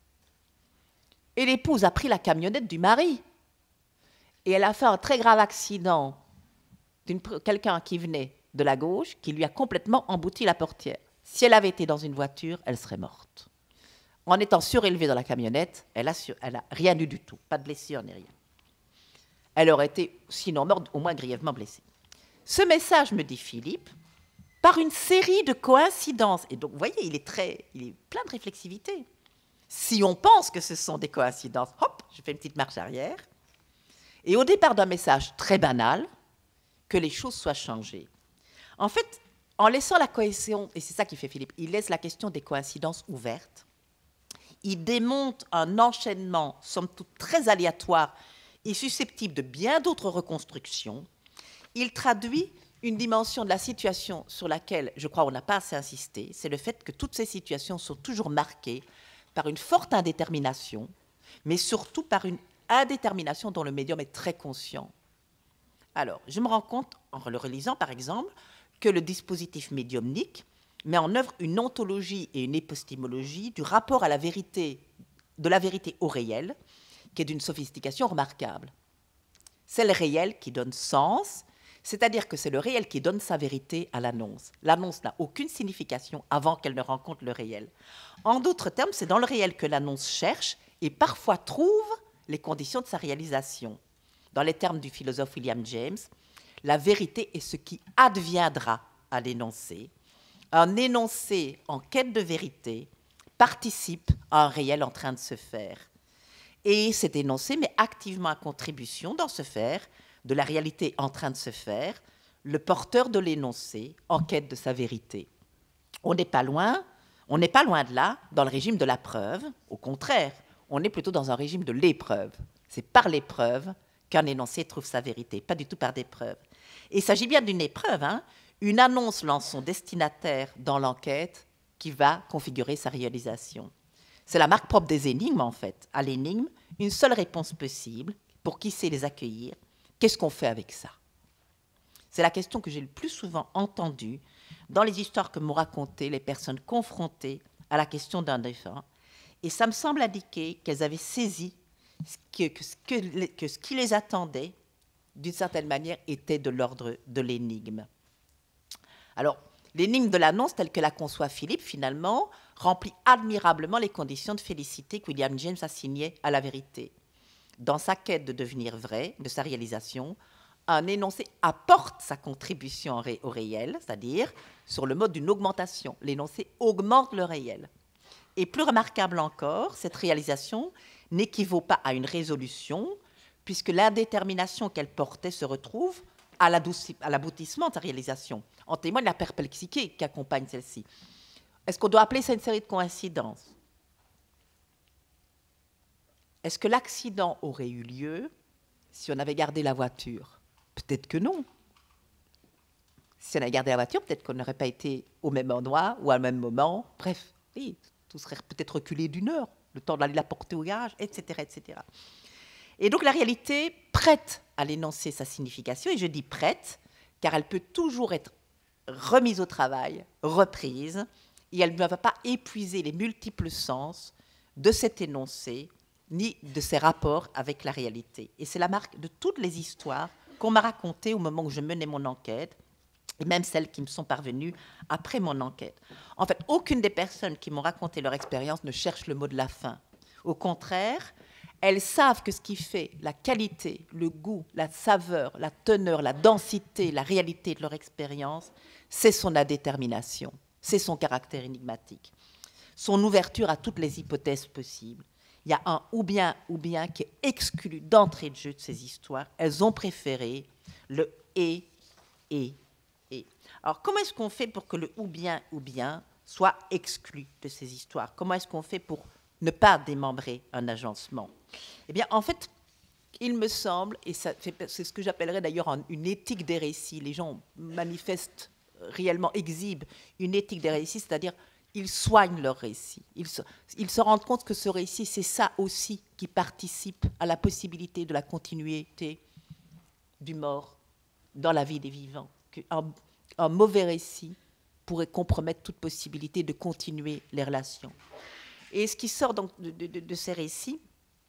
S2: Et l'épouse a pris la camionnette du mari. Et elle a fait un très grave accident d'une quelqu'un qui venait de la gauche, qui lui a complètement embouti la portière. Si elle avait été dans une voiture, elle serait morte. En étant surélevée dans la camionnette, elle a, sur, elle a rien eu du tout, pas de blessure ni rien. Elle aurait été, sinon morte, au moins grièvement blessée. Ce message, me dit Philippe, par une série de coïncidences, et donc vous voyez, il est, très, il est plein de réflexivité. Si on pense que ce sont des coïncidences, hop, je fais une petite marche arrière, et au départ d'un message très banal, que les choses soient changées. En fait, en laissant la cohésion, et c'est ça qui fait Philippe, il laisse la question des coïncidences ouverte, il démonte un enchaînement, somme toute très aléatoire, et susceptible de bien d'autres reconstructions, il traduit une dimension de la situation sur laquelle, je crois, on n'a pas assez insisté, c'est le fait que toutes ces situations sont toujours marquées par une forte indétermination, mais surtout par une indétermination dont le médium est très conscient. Alors, je me rends compte, en le relisant par exemple, que le dispositif médiumnique met en œuvre une ontologie et une épistémologie du rapport à la vérité, de la vérité au réel, qui est d'une sophistication remarquable. C'est le réel qui donne sens, c'est-à-dire que c'est le réel qui donne sa vérité à l'annonce. L'annonce n'a aucune signification avant qu'elle ne rencontre le réel. En d'autres termes, c'est dans le réel que l'annonce cherche et parfois trouve les conditions de sa réalisation. Dans les termes du philosophe William James, la vérité est ce qui adviendra à l'énoncé. Un énoncé en quête de vérité participe à un réel en train de se faire. Et cet énoncé met activement à contribution dans ce faire de la réalité en train de se faire, le porteur de l'énoncé en quête de sa vérité. On n'est pas loin, on n'est pas loin de là dans le régime de la preuve. Au contraire, on est plutôt dans un régime de l'épreuve. C'est par l'épreuve qu'un énoncé trouve sa vérité, pas du tout par des preuves. Et il s'agit bien d'une épreuve, hein. Une annonce lance son destinataire dans l'enquête qui va configurer sa réalisation. C'est la marque propre des énigmes, en fait. À l'énigme, une seule réponse possible. Pour qui sait les accueillir, qu'est-ce qu'on fait avec ça? C'est la question que j'ai le plus souvent entendue dans les histoires que m'ont racontées les personnes confrontées à la question d'un défunt. Et ça me semble indiquer qu'elles avaient saisi que, que, que, que ce qui les attendait, d'une certaine manière, était de l'ordre de l'énigme. Alors, l'énigme de l'annonce, telle que la conçoit Philippe, finalement, remplit admirablement les conditions de félicité que William James assignait à la vérité. Dans sa quête de devenir vrai, de sa réalisation, un énoncé apporte sa contribution au réel, c'est-à-dire sur le mode d'une augmentation. L'énoncé augmente le réel. Et plus remarquable encore, cette réalisation n'équivaut pas à une résolution, puisque l'indétermination qu'elle portait se retrouve à l'aboutissement de sa réalisation. En témoigne la perplexité qui accompagne celle-ci. Est-ce qu'on doit appeler ça une série de coïncidences? Est-ce que l'accident aurait eu lieu si on avait gardé la voiture? Peut-être que non. Si on avait gardé la voiture, peut-être qu'on n'aurait pas été au même endroit ou au même moment. Bref, oui, tout serait peut-être reculé d'une heure, le temps d'aller la porter au garage, et cetera, et cetera. Et donc la réalité prête à l'énoncer sa signification, et je dis prête, car elle peut toujours être remise au travail, reprise, et elle ne va pas épuiser les multiples sens de cet énoncé, ni de ses rapports avec la réalité. Et c'est la marque de toutes les histoires qu'on m'a racontées au moment où je menais mon enquête, et même celles qui me sont parvenues après mon enquête. En fait, aucune des personnes qui m'ont raconté leur expérience ne cherche le mot de la fin. Au contraire, elles savent que ce qui fait la qualité, le goût, la saveur, la teneur, la densité, la réalité de leur expérience, c'est son indétermination, c'est son caractère énigmatique, son ouverture à toutes les hypothèses possibles. Il y a un ou bien ou bien qui est exclu d'entrée de jeu de ces histoires. Elles ont préféré le et, et, et. Alors, comment est-ce qu'on fait pour que le ou bien ou bien soit exclu de ces histoires? Comment est-ce qu'on fait pour ne pas démembrer un agencement? Eh bien, en fait, il me semble, et ça fait, c'est ce que j'appellerais d'ailleurs une éthique des récits, les gens manifestent réellement, exhibent une éthique des récits, c'est-à-dire ils soignent leur récit. Ils se, ils se rendent compte que ce récit, c'est ça aussi qui participe à la possibilité de la continuité du mort dans la vie des vivants. Un, un mauvais récit pourrait compromettre toute possibilité de continuer les relations. Et ce qui sort donc de, de, de ces récits,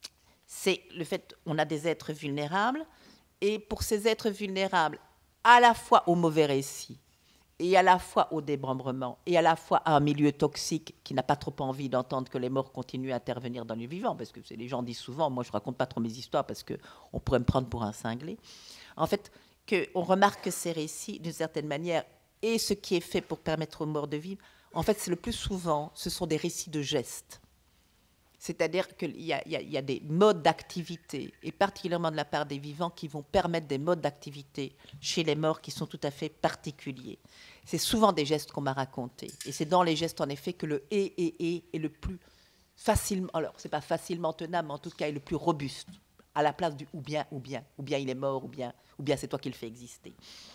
S2: c'est le fait qu'on a des êtres vulnérables, et pour ces êtres vulnérables, à la fois au mauvais récit, et à la fois au démembrement, et à la fois à un milieu toxique qui n'a pas trop envie d'entendre que les morts continuent à intervenir dans les vivants, parce que les gens disent souvent, moi je ne raconte pas trop mes histoires parce qu'on pourrait me prendre pour un cinglé. En fait, qu'on remarque que ces récits, d'une certaine manière, et ce qui est fait pour permettre aux morts de vivre, en fait, c'est le plus souvent, ce sont des récits de gestes. C'est-à-dire qu'il y a, il y a, il y a des modes d'activité, et particulièrement de la part des vivants, qui vont permettre des modes d'activité chez les morts qui sont tout à fait particuliers. C'est souvent des gestes qu'on m'a racontés. Et c'est dans les gestes, en effet, que le « et, et, et » est le plus facilement, alors c'est pas facilement tenable, mais en tout cas est le plus robuste, à la place du « ou bien, ou bien », ou bien il est mort, ou bien, ou bien c'est toi qui le fais exister.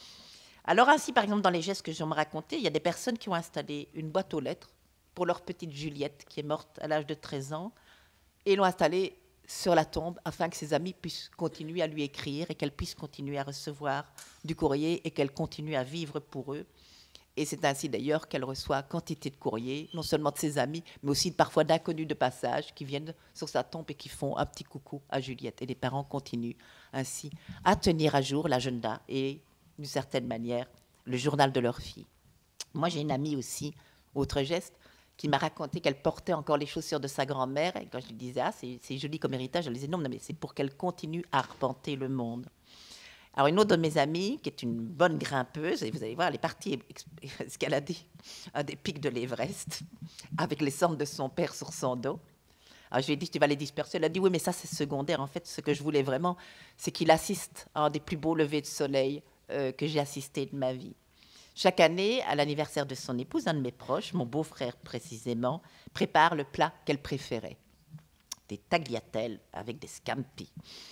S2: Alors ainsi, par exemple, dans les gestes que je me racontais, il y a des personnes qui ont installé une boîte aux lettres pour leur petite Juliette, qui est morte à l'âge de treize ans, et l'ont installée sur la tombe afin que ses amis puissent continuer à lui écrire et qu'elle puisse continuer à recevoir du courrier et qu'elle continue à vivre pour eux. Et c'est ainsi d'ailleurs qu'elle reçoit quantité de courriers, non seulement de ses amis, mais aussi parfois d'inconnus de passage qui viennent sur sa tombe et qui font un petit coucou à Juliette. Et les parents continuent ainsi à tenir à jour l'agenda et, d'une certaine manière, le journal de leur fille. Moi, j'ai une amie aussi, autre geste, qui m'a raconté qu'elle portait encore les chaussures de sa grand-mère. Et quand je lui disais, ah, c'est joli comme héritage, elle disait, non, non mais c'est pour qu'elle continue à arpenter le monde. Alors, une autre de mes amies, qui est une bonne grimpeuse, et vous allez voir, elle est partie escalader un des pics de l'Everest, avec les cendres de son père sur son dos. Alors, je lui ai dit, tu vas les disperser. Elle a dit, oui, mais ça, c'est secondaire. En fait, ce que je voulais vraiment, c'est qu'il assiste à un des plus beaux levers de soleil euh, que j'ai assisté de ma vie. Chaque année, à l'anniversaire de son épouse, un de mes proches, mon beau-frère précisément, prépare le plat qu'elle préférait. Des tagliatelles avec des scampi.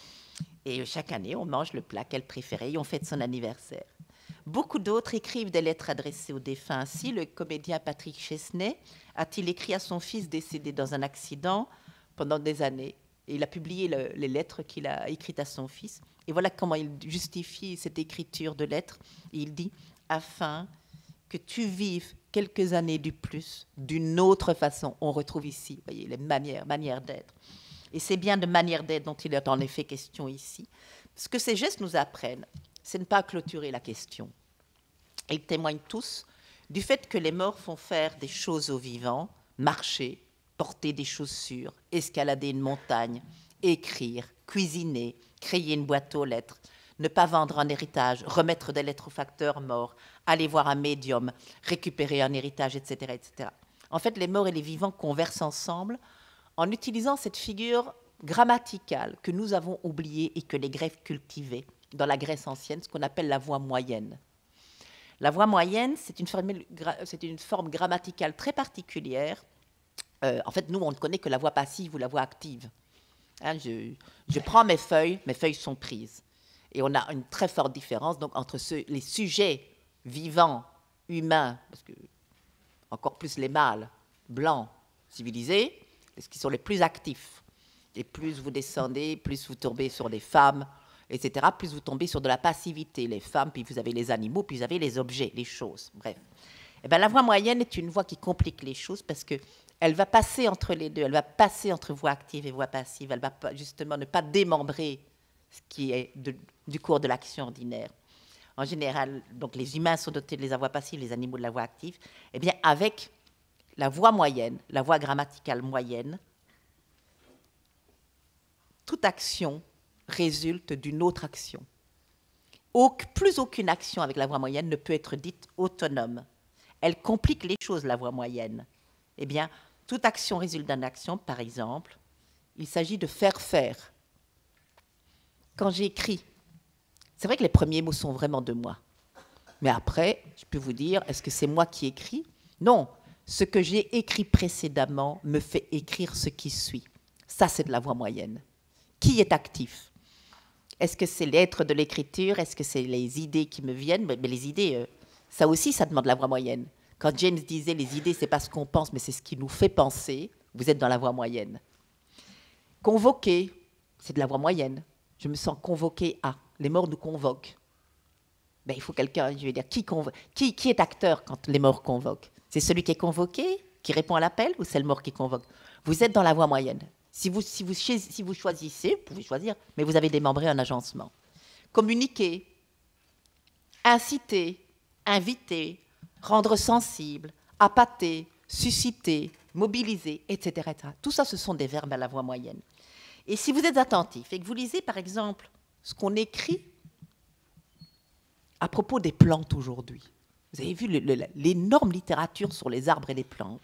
S2: Et chaque année, on mange le plat qu'elle préférait et on fête son anniversaire. Beaucoup d'autres écrivent des lettres adressées aux défunts. Ainsi, le comédien Patrick Chesney a-t-il écrit à son fils décédé dans un accident pendant des années. Et il a publié le, les lettres qu'il a écrites à son fils. Et voilà comment il justifie cette écriture de lettres. Et il dit « Afin que tu vives quelques années du plus d'une autre façon ». On retrouve ici, vous voyez, les manières, manières d'être. Et c'est bien de manière d'être dont il est en effet question ici. Ce que ces gestes nous apprennent, c'est ne pas clôturer la question. Ils témoignent tous du fait que les morts font faire des choses aux vivants, marcher, porter des chaussures, escalader une montagne, écrire, cuisiner, créer une boîte aux lettres, ne pas vendre un héritage, remettre des lettres au facteur mort, aller voir un médium, récupérer un héritage, et cetera, et cetera. En fait, les morts et les vivants conversent ensemble en utilisant cette figure grammaticale que nous avons oubliée et que les Grecs cultivaient dans la Grèce ancienne, ce qu'on appelle la voix moyenne. La voix moyenne, c'est une, une forme grammaticale très particulière. Euh, en fait, nous, on ne connaît que la voix passive ou la voix active. Hein, je, je prends mes feuilles, mes feuilles sont prises. Et on a une très forte différence donc, entre ceux, les sujets vivants, humains, parce que encore plus les mâles, blancs, civilisés, ce qui sont les plus actifs. Et plus vous descendez, plus vous tombez sur les femmes, et cetera, plus vous tombez sur de la passivité, les femmes, puis vous avez les animaux, puis vous avez les objets, les choses, bref. Eh bien, la voix moyenne est une voix qui complique les choses parce qu'elle va passer entre les deux, elle va passer entre voix active et voix passive, elle va justement ne pas démembrer ce qui est de, du cours de l'action ordinaire. En général, donc les humains sont dotés de la voix passive, les animaux de la voix active. Eh bien, avec la voix moyenne, la voix grammaticale moyenne, toute action résulte d'une autre action. Auc- plus aucune action avec la voix moyenne ne peut être dite autonome. Elle complique les choses, la voix moyenne. Eh bien, toute action résulte d'une action. Par exemple, il s'agit de faire faire. Quand j'écris, c'est vrai que les premiers mots sont vraiment de moi. Mais après, je peux vous dire, est-ce que c'est moi qui écris? Non. Ce que j'ai écrit précédemment me fait écrire ce qui suit. Ça, c'est de la voix moyenne. Qui est actif? Est-ce que c'est l'être de l'écriture? Est-ce que c'est les idées qui me viennent? Mais les idées, euh, ça aussi, ça demande la voix moyenne. Quand James disait les idées, c'est pas ce qu'on pense, mais c'est ce qui nous fait penser, vous êtes dans la voix moyenne. Convoquer, c'est de la voix moyenne. Je me sens convoqué à. Les morts nous convoquent. Ben, il faut quelqu'un, je vais dire, qui, qui, qui est acteur quand les morts convoquent? C'est celui qui est convoqué, qui répond à l'appel, ou c'est le mort qui convoque? Vous êtes dans la voie moyenne. Si vous, si, vous, si vous choisissez, vous pouvez choisir, mais vous avez démembré un agencement. Communiquer, inciter, inviter, rendre sensible, appâter, susciter, mobiliser, et cetera, et cetera. Tout ça, ce sont des verbes à la voie moyenne. Et si vous êtes attentif et que vous lisez, par exemple, ce qu'on écrit à propos des plantes aujourd'hui, vous avez vu l'énorme littérature sur les arbres et les plantes,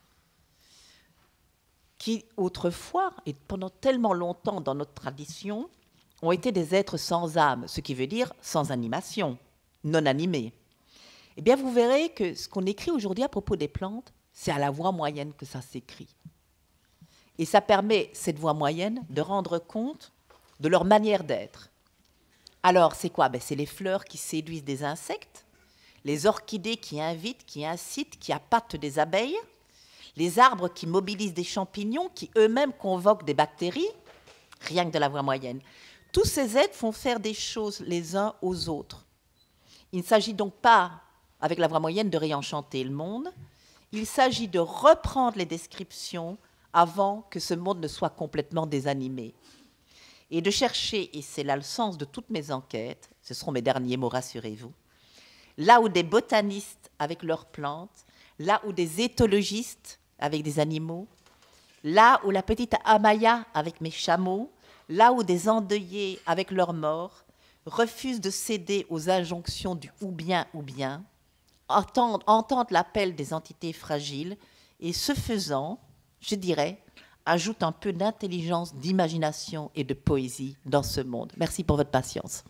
S2: qui autrefois, et pendant tellement longtemps dans notre tradition, ont été des êtres sans âme, ce qui veut dire sans animation, non animés. Eh bien, vous verrez que ce qu'on écrit aujourd'hui à propos des plantes, c'est à la voix moyenne que ça s'écrit. Et ça permet, cette voix moyenne, de rendre compte de leur manière d'être. Alors, c'est quoi? Ben, c'est les fleurs qui séduisent des insectes, les orchidées qui invitent, qui incitent, qui appâtent des abeilles, les arbres qui mobilisent des champignons, qui eux-mêmes convoquent des bactéries, rien que de la voix moyenne. Tous ces êtres font faire des choses les uns aux autres. Il ne s'agit donc pas avec la voix moyenne de réenchanter le monde. Il s'agit de reprendre les descriptions avant que ce monde ne soit complètement désanimé. Et de chercher, et c'est là le sens de toutes mes enquêtes, ce seront mes derniers mots, rassurez-vous, là où des botanistes avec leurs plantes, là où des éthologistes avec des animaux, là où la petite Amaya avec mes chameaux, là où des endeuillés avec leurs morts refusent de céder aux injonctions du ou bien ou bien, entendent, entendent l'appel des entités fragiles et ce faisant, je dirais, ajoute un peu d'intelligence, d'imagination et de poésie dans ce monde. Merci pour votre patience.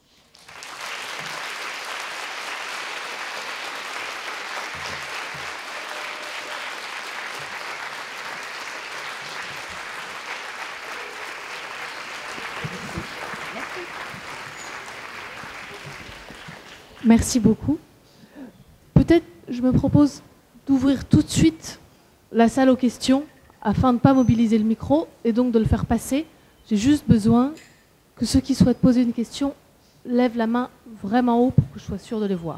S1: Merci beaucoup. Peut-être, je me propose d'ouvrir tout de suite la salle aux questions afin de ne pas mobiliser le micro et donc de le faire passer. J'ai juste besoin que ceux qui souhaitent poser une question lèvent la main vraiment haut pour que je sois sûre de les voir.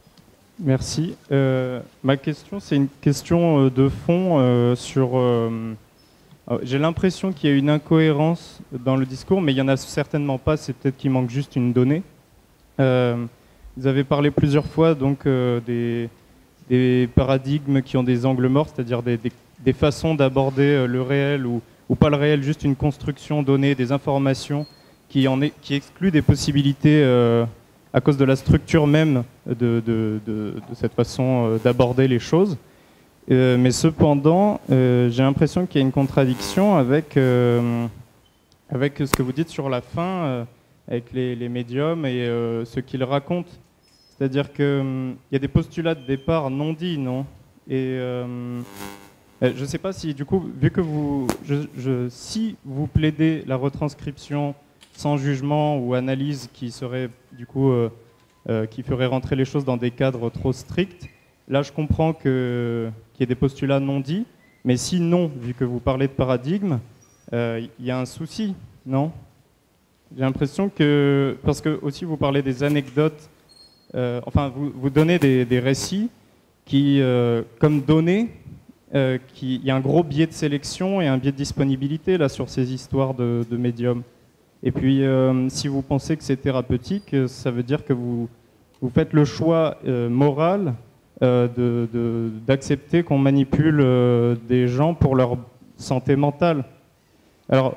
S3: Merci. Euh, ma question, c'est une question de fond euh, sur... Euh, j'ai l'impression qu'il y a une incohérence dans le discours, mais il n'y en a certainement pas, c'est peut-être qu'il manque juste une donnée. Euh, vous avez parlé plusieurs fois donc, euh, des, des paradigmes qui ont des angles morts, c'est-à-dire des, des des façons d'aborder le réel ou, ou pas le réel, juste une construction donnée, des informations qui, en est, qui excluent des possibilités euh, à cause de la structure même de, de, de, de cette façon euh, d'aborder les choses. Euh, mais cependant, euh, j'ai l'impression qu'il y a une contradiction avec, euh, avec ce que vous dites sur la fin, euh, avec les, les médiums et euh, ce qu'ils racontent. C'est-à-dire qu'il euh, y a des postulats de départ non dits, non ? Et... Euh, Je ne sais pas si, du coup, vu que vous, je, je, si vous plaidez la retranscription sans jugement ou analyse qui serait, du coup, euh, euh, qui ferait rentrer les choses dans des cadres trop stricts, là, je comprends que, qu'il y ait des postulats non dits, mais sinon, vu que vous parlez de paradigme, il euh, y a un souci, non ? J'ai l'impression que, parce que aussi vous parlez des anecdotes, euh, enfin, vous, vous donnez des, des récits qui, euh, comme données, Euh, qu'il y a un gros biais de sélection et un biais de disponibilité là, sur ces histoires de, de médiums. Et puis, euh, si vous pensez que c'est thérapeutique, ça veut dire que vous, vous faites le choix euh, moral euh, de, de, d'accepter qu'on manipule euh, des gens pour leur santé mentale. Alors,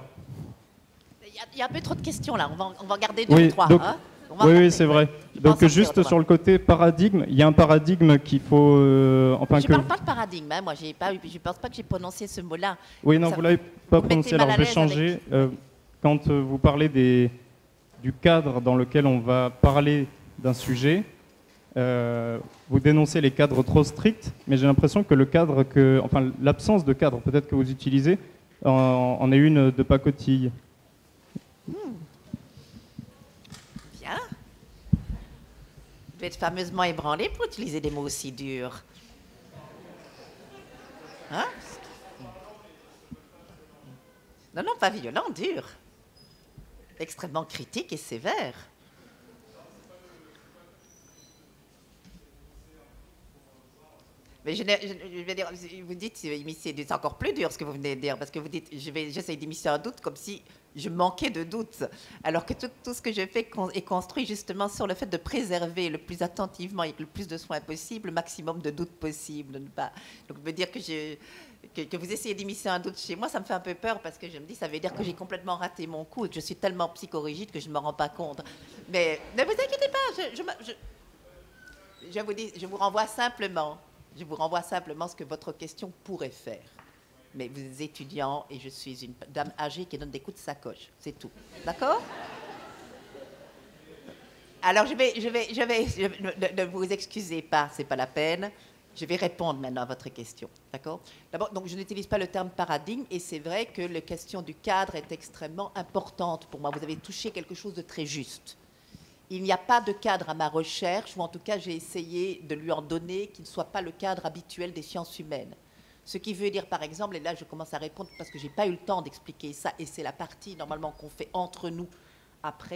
S2: il y a un peu trop de questions là, on va, on va garder deux
S3: oui,
S2: ou trois.
S3: Donc,
S2: hein
S3: oui, oui, c'est vrai. Donc juste sur le côté paradigme, il y a un paradigme qu'il faut... Euh, enfin
S2: je ne
S3: que...
S2: parle pas de paradigme, hein. Moi j'ai pas, je ne pense pas que j'ai prononcé ce mot-là.
S3: Oui, non,
S2: ça,
S3: vous ne l'avez pas
S2: vous
S3: prononcé, alors je vais changer. Avec... Euh, quand euh, vous parlez des, du cadre dans lequel on va parler d'un sujet, euh, vous dénoncez les cadres trop stricts, mais j'ai l'impression que le cadre, que, enfin l'absence de cadre peut-être que vous utilisez, en, en est une de pacotille.
S2: Hmm. Bien. Vous devez être fameusement ébranlé pour utiliser des mots aussi durs. Hein? Non, non, pas violent, dur. Extrêmement critique et sévère. Mais je, je, je vais dire, vous dites, c'est encore plus dur ce que vous venez de dire, parce que vous dites, je vais, j'essaie d'immiscer un doute comme si je manquais de doute, alors que tout, tout ce que je fais est construit justement sur le fait de préserver le plus attentivement et avec le plus de soin possible, le maximum de doutes possible. Ne pas, donc me dire que, je, que, que vous essayez d'immiscer un doute chez moi, ça me fait un peu peur, parce que je me dis, ça veut dire que j'ai complètement raté mon coup et que je suis tellement psychorigide que je ne me rends pas compte. Mais ne vous inquiétez pas, je, je, je, je, vous dis, je vous renvoie simplement... Je vous renvoie simplement ce que votre question pourrait faire. Mais vous êtes étudiant et je suis une dame âgée qui donne des coups de sacoche. C'est tout. D'accord? Alors, je vais, je vais, je vais, je, ne, ne vous excusez pas, c'est pas la peine. Je vais répondre maintenant à votre question. D'accord? D'abord, donc, je n'utilise pas le terme paradigme et c'est vrai que la question du cadre est extrêmement importante pour moi. Vous avez touché quelque chose de très juste. Il n'y a pas de cadre à ma recherche, ou en tout cas j'ai essayé de lui en donner qui ne soit pas le cadre habituel des sciences humaines. Ce qui veut dire par exemple, et là je commence à répondre parce que je n'ai pas eu le temps d'expliquer ça, et c'est la partie normalement qu'on fait entre nous après,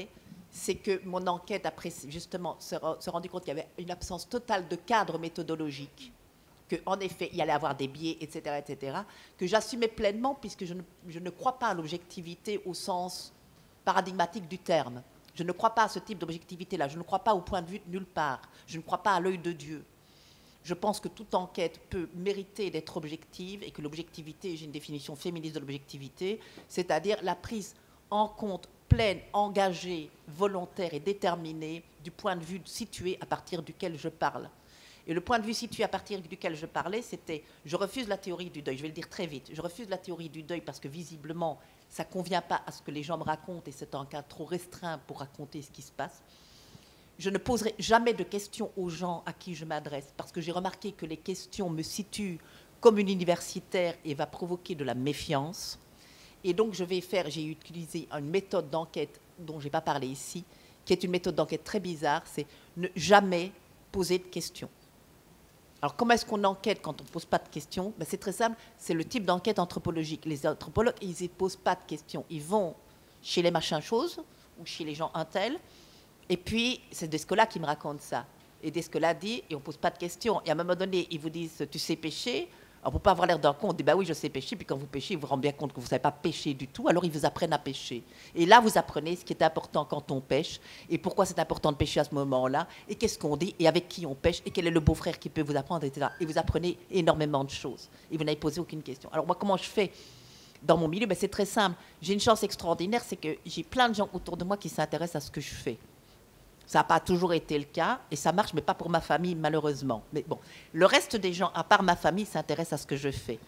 S2: c'est que mon enquête, après justement se, se rendu compte qu'il y avait une absence totale de cadre méthodologique, qu'en effet, il y allait avoir des biais, et cetera, et cetera, que j'assumais pleinement, puisque je ne, je ne crois pas à l'objectivité au sens paradigmatique du terme. Je ne crois pas à ce type d'objectivité-là. Je ne crois pas au point de vue de nulle part. Je ne crois pas à l'œil de Dieu. Je pense que toute enquête peut mériter d'être objective et que l'objectivité, j'ai une définition féministe de l'objectivité, c'est-à-dire la prise en compte pleine, engagée, volontaire et déterminée du point de vue situé à partir duquel je parle. Et le point de vue situé à partir duquel je parlais, c'était, je refuse la théorie du deuil, je vais le dire très vite, je refuse la théorie du deuil parce que visiblement, ça ne convient pas à ce que les gens me racontent et c'est un cas trop restreint pour raconter ce qui se passe. Je ne poserai jamais de questions aux gens à qui je m'adresse parce que j'ai remarqué que les questions me situent comme une universitaire et va provoquer de la méfiance. Et donc, je vais faire, j'ai utilisé une méthode d'enquête dont je n'ai pas parlé ici, qui est une méthode d'enquête très bizarre, c'est ne jamais poser de questions. Alors, comment est-ce qu'on enquête quand on ne pose pas de questions? Ben, c'est très simple, c'est le type d'enquête anthropologique. Les anthropologues, ils ne posent pas de questions. Ils vont chez les machins choses ou chez les gens un tel, et puis c'est Descola qui me raconte ça. Et Descola dit, et on ne pose pas de questions. Et à un moment donné, ils vous disent, tu sais pêcher? Alors, pour ne pas avoir l'air d'un con, on dit, bah oui, je sais pêcher, puis quand vous pêchez, vous vous rendez bien compte que vous ne savez pas pêcher du tout, alors ils vous apprennent à pêcher. Et là, vous apprenez ce qui est important quand on pêche, et pourquoi c'est important de pêcher à ce moment-là, et qu'est-ce qu'on dit, et avec qui on pêche, et quel est le beau-frère qui peut vous apprendre, et cetera. Et vous apprenez énormément de choses, et vous n'avez posé aucune question. Alors moi, comment je fais dans mon milieu? Ben, c'est très simple. J'ai une chance extraordinaire, c'est que j'ai plein de gens autour de moi qui s'intéressent à ce que je fais. Ça n'a pas toujours été le cas, et ça marche, mais pas pour ma famille, malheureusement. Mais bon, le reste des gens, à part ma famille, s'intéressent à ce que je fais.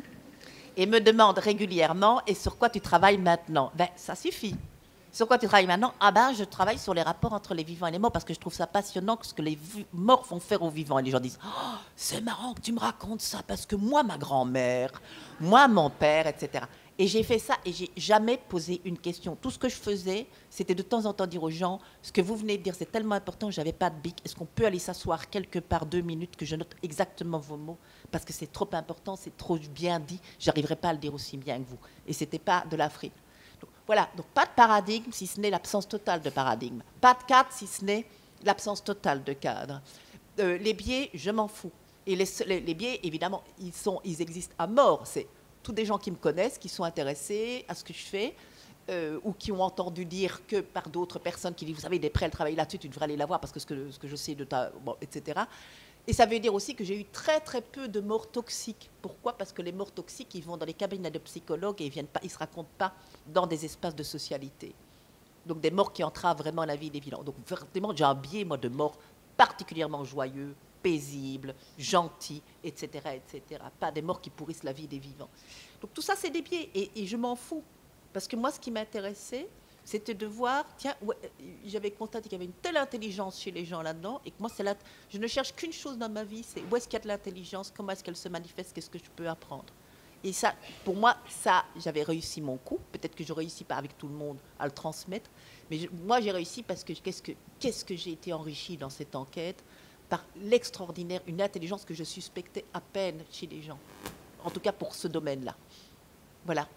S2: Et me demandent régulièrement, et sur quoi tu travailles maintenant? Ben, ça suffit. Sur quoi tu travailles maintenant? Ah ben, je travaille sur les rapports entre les vivants et les morts, parce que je trouve ça passionnant, ce que les morts font faire aux vivants. Et les gens disent, oh, c'est marrant que tu me racontes ça, parce que moi, ma grand-mère, moi, mon père, et cetera. Et j'ai fait ça et j'ai jamais posé une question. Tout ce que je faisais, c'était de temps en temps dire aux gens, ce que vous venez de dire, c'est tellement important, je n'avais pas de bic. Est-ce qu'on peut aller s'asseoir quelque part deux minutes que je note exactement vos mots? Parce que c'est trop important, c'est trop bien dit, je n'arriverai pas à le dire aussi bien que vous. Et ce n'était pas de l'Afrique. Donc, voilà, donc pas de paradigme si ce n'est l'absence totale de paradigme. Pas de cadre si ce n'est l'absence totale de cadre. Euh, les biais, je m'en fous. Et les, les, les biais, évidemment, ils, sont, ils existent à mort. C'est tous des gens qui me connaissent, qui sont intéressés à ce que je fais, euh, ou qui ont entendu dire que par d'autres personnes qui disent, vous savez, des prêts, elle travaille là-dessus, tu devrais aller la voir parce que ce que, ce que je sais de ta... Bon, et cetera. Et ça veut dire aussi que j'ai eu très, très peu de morts toxiques. Pourquoi? Parce que les morts toxiques, ils vont dans les cabinets de psychologues et ils ne se racontent pas dans des espaces de socialité. Donc des morts qui entravent vraiment la vie des vivants. Donc vraiment, j'ai un biais, moi, de morts particulièrement joyeux, paisible, gentil, et cetera, et cetera. Pas des morts qui pourrissent la vie des vivants. Donc tout ça, c'est des biais, et, et je m'en fous. Parce que moi, ce qui m'intéressait, c'était de voir, tiens, ouais, j'avais constaté qu'il y avait une telle intelligence chez les gens là-dedans, et que moi, c'est là, je ne cherche qu'une chose dans ma vie, c'est où est-ce qu'il y a de l'intelligence, comment est-ce qu'elle se manifeste, qu'est-ce que je peux apprendre. Et ça, pour moi, ça, j'avais réussi mon coup. Peut-être que je ne réussis pas avec tout le monde à le transmettre, mais je, moi, j'ai réussi parce que qu'est-ce que, qu'est-ce que j'ai été enrichi dans cette enquête par l'extraordinaire, une intelligence que je suspectais à peine chez les gens. En tout cas pour ce domaine-là. Voilà.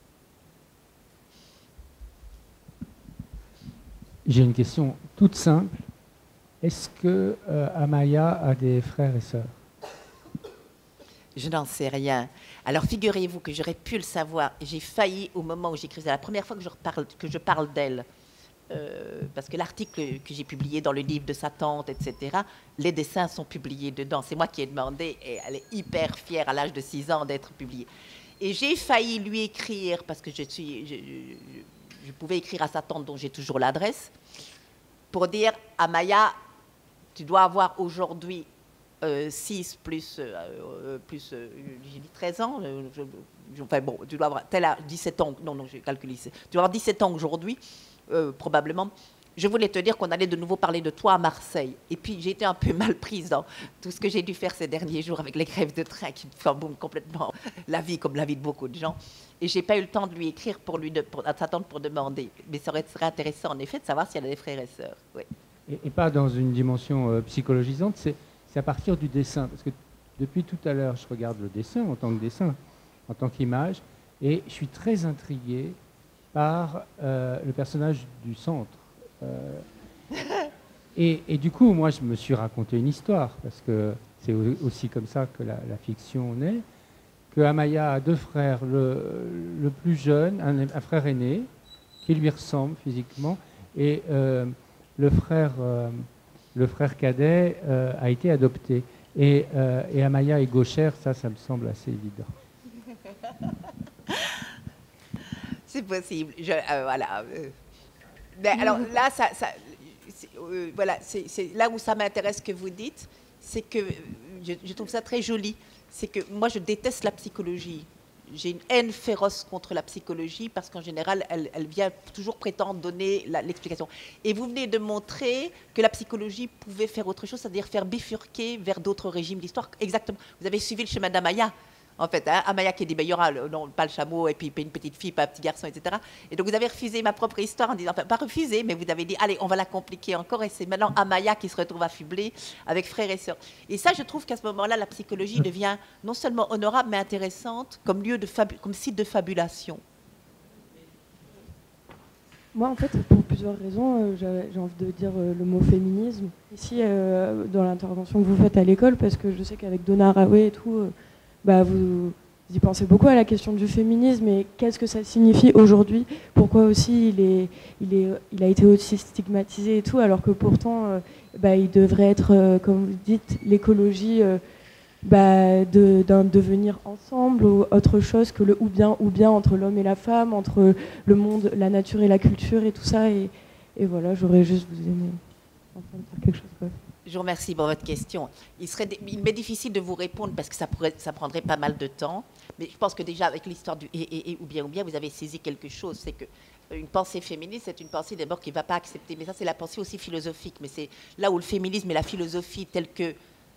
S4: J'ai une question toute simple. Est-ce que euh, Amaya a des frères et sœurs?
S2: Je n'en sais rien. Alors figurez-vous que j'aurais pu le savoir. J'ai failli au moment où j'écrivais. C'est la première fois que je parle, que je parle d'elle. Euh, parce que l'article que j'ai publié dans le livre de sa tante, et cetera, les dessins sont publiés dedans. C'est moi qui ai demandé, et elle est hyper fière à l'âge de six ans d'être publiée. Et j'ai failli lui écrire, parce que je, suis, je, je, je pouvais écrire à sa tante, dont j'ai toujours l'adresse, pour dire, Amaya, tu dois avoir aujourd'hui euh, six plus, euh, plus euh, j'ai dit treize ans, euh, je, je, enfin bon, tu dois avoir tel âge, dix-sept ans, non, non, j'ai calculé, tu dois avoir dix-sept ans aujourd'hui, Euh, probablement, je voulais te dire qu'on allait de nouveau parler de toi à Marseille. Et puis, j'ai été un peu mal prise dans tout ce que j'ai dû faire ces derniers jours avec les grèves de train qui me famboument complètement la vie, comme la vie de beaucoup de gens. Et je n'ai pas eu le temps de lui écrire pour lui de, pour, à sa tante pour demander. Mais ça aurait, serait intéressant, en effet, de savoir si elle a des frères et sœurs. Oui.
S4: Et, et pas dans une dimension euh, psychologisante, c'est à partir du dessin. Parce que depuis tout à l'heure, je regarde le dessin en tant que dessin, en tant qu'image, et je suis très intrigué par euh, le personnage du centre, Euh, et, et du coup, moi, je me suis raconté une histoire, parce que c'est aussi comme ça que la, la fiction naît, que Amaya a deux frères, le, le plus jeune, un, un frère aîné, qui lui ressemble physiquement, et euh, le, frère, euh, le frère cadet euh, a été adopté. Et, euh, et Amaya est gauchère, ça, ça me semble assez évident.
S2: C'est possible. Je, euh, voilà. Mais alors là, ça, ça, euh, voilà, c'est là où ça m'intéresse que vous dites, c'est que je, je trouve ça très joli. C'est que moi, je déteste la psychologie. J'ai une haine féroce contre la psychologie parce qu'en général, elle, elle vient toujours prétendre donner l'explication. Et vous venez de montrer que la psychologie pouvait faire autre chose, c'est-à-dire faire bifurquer vers d'autres régimes d'histoire. Exactement. Vous avez suivi le chemin d'Amaya. En fait, hein, Amaya qui dit, ben, il y aura le, non, pas le chameau, et puis, puis une petite fille, pas un petit garçon, et cetera. Et donc vous avez refusé ma propre histoire en disant, enfin pas refusé, mais vous avez dit, allez, on va la compliquer encore, et c'est maintenant Amaya qui se retrouve affublée avec frères et sœurs. Et ça, je trouve qu'à ce moment-là, la psychologie devient non seulement honorable, mais intéressante comme lieu de fabu comme site de fabulation.
S5: Moi, en fait, pour plusieurs raisons, euh, j'ai envie de dire euh, le mot féminisme ici euh, dans l'intervention que vous faites à l'école, parce que je sais qu'avec Donna Haraway et tout. Euh, Bah, vous, vous y pensez beaucoup à la question du féminisme et qu'est-ce que ça signifie aujourd'hui, pourquoi aussi il, est, il, est, il a été aussi stigmatisé et tout, alors que pourtant euh, bah, il devrait être, euh, comme vous dites, l'écologie euh, bah, de, d'un devenir ensemble ou autre chose que le ou bien ou bien entre l'homme et la femme, entre le monde, la nature et la culture et tout ça. Et, et voilà, j'aurais juste vous aimé entendre dire quelque chose. Quoi.
S2: Je vous remercie pour votre question. Il serait, il m'est difficile de vous répondre parce que ça, pourrait, ça prendrait pas mal de temps. Mais je pense que déjà, avec l'histoire du et, et, et ou bien ou bien, vous avez saisi quelque chose. C'est que une pensée féministe, c'est une pensée d'abord qui ne va pas accepter. Mais ça, c'est la pensée aussi philosophique. Mais c'est là où le féminisme et la philosophie, telle que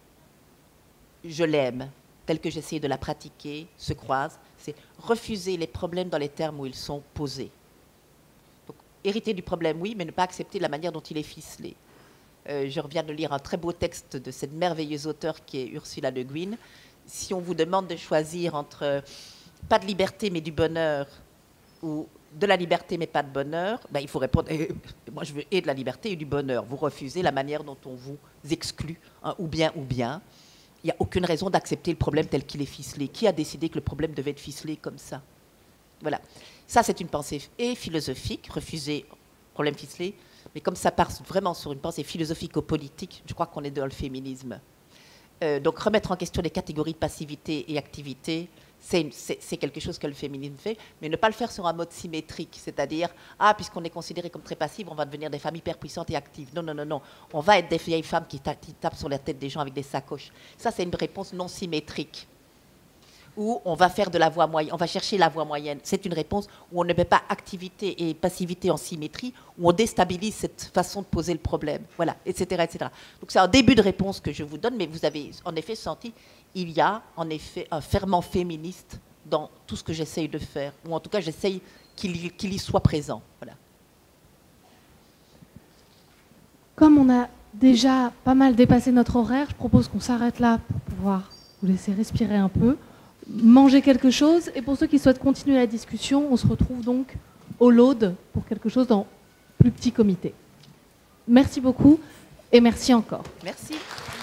S2: je l'aime, telle que j'essaie de la pratiquer, se croisent. C'est refuser les problèmes dans les termes où ils sont posés. Donc, hériter du problème, oui, mais ne pas accepter la manière dont il est ficelé. Euh, je reviens de lire un très beau texte de cette merveilleuse auteure qui est Ursula Le Guin. Si on vous demande de choisir entre euh, pas de liberté mais du bonheur ou de la liberté mais pas de bonheur, ben, il faut répondre eh, moi je veux et de la liberté et du bonheur. Vous refusez la manière dont on vous exclut, hein, ou bien ou bien. Il n'y a aucune raison d'accepter le problème tel qu'il est ficelé. Qui a décidé que le problème devait être ficelé comme ça? Voilà. Ça, c'est une pensée et philosophique, refuser problème ficelé. Mais comme ça part vraiment sur une pensée philosophico-politique, je crois qu'on est dans le féminisme. Euh, donc remettre en question les catégories de passivité et activité, c'est quelque chose que le féminisme fait, mais ne pas le faire sur un mode symétrique, c'est-à-dire, ah, puisqu'on est considéré comme très passif, on va devenir des femmes hyper puissantes et actives. Non, non, non, non. On va être des vieilles femmes qui, ta qui tapent sur la tête des gens avec des sacoches. Ça, c'est une réponse non symétrique. Où on va faire de la voie moyenne, on va chercher la voie moyenne. C'est une réponse où on ne met pas activité et passivité en symétrie, où on déstabilise cette façon de poser le problème, voilà, et cetera, et cetera. Donc c'est un début de réponse que je vous donne, mais vous avez en effet senti, il y a en effet un ferment féministe dans tout ce que j'essaye de faire, ou en tout cas j'essaye qu'il y, qu'il y soit présent, voilà.
S1: Comme on a déjà pas mal dépassé notre horaire, je propose qu'on s'arrête là pour pouvoir vous laisser respirer un peu, manger quelque chose, et pour ceux qui souhaitent continuer la discussion, on se retrouve donc au Laude pour quelque chose dans plus petit comité. Merci beaucoup et merci encore.
S2: Merci.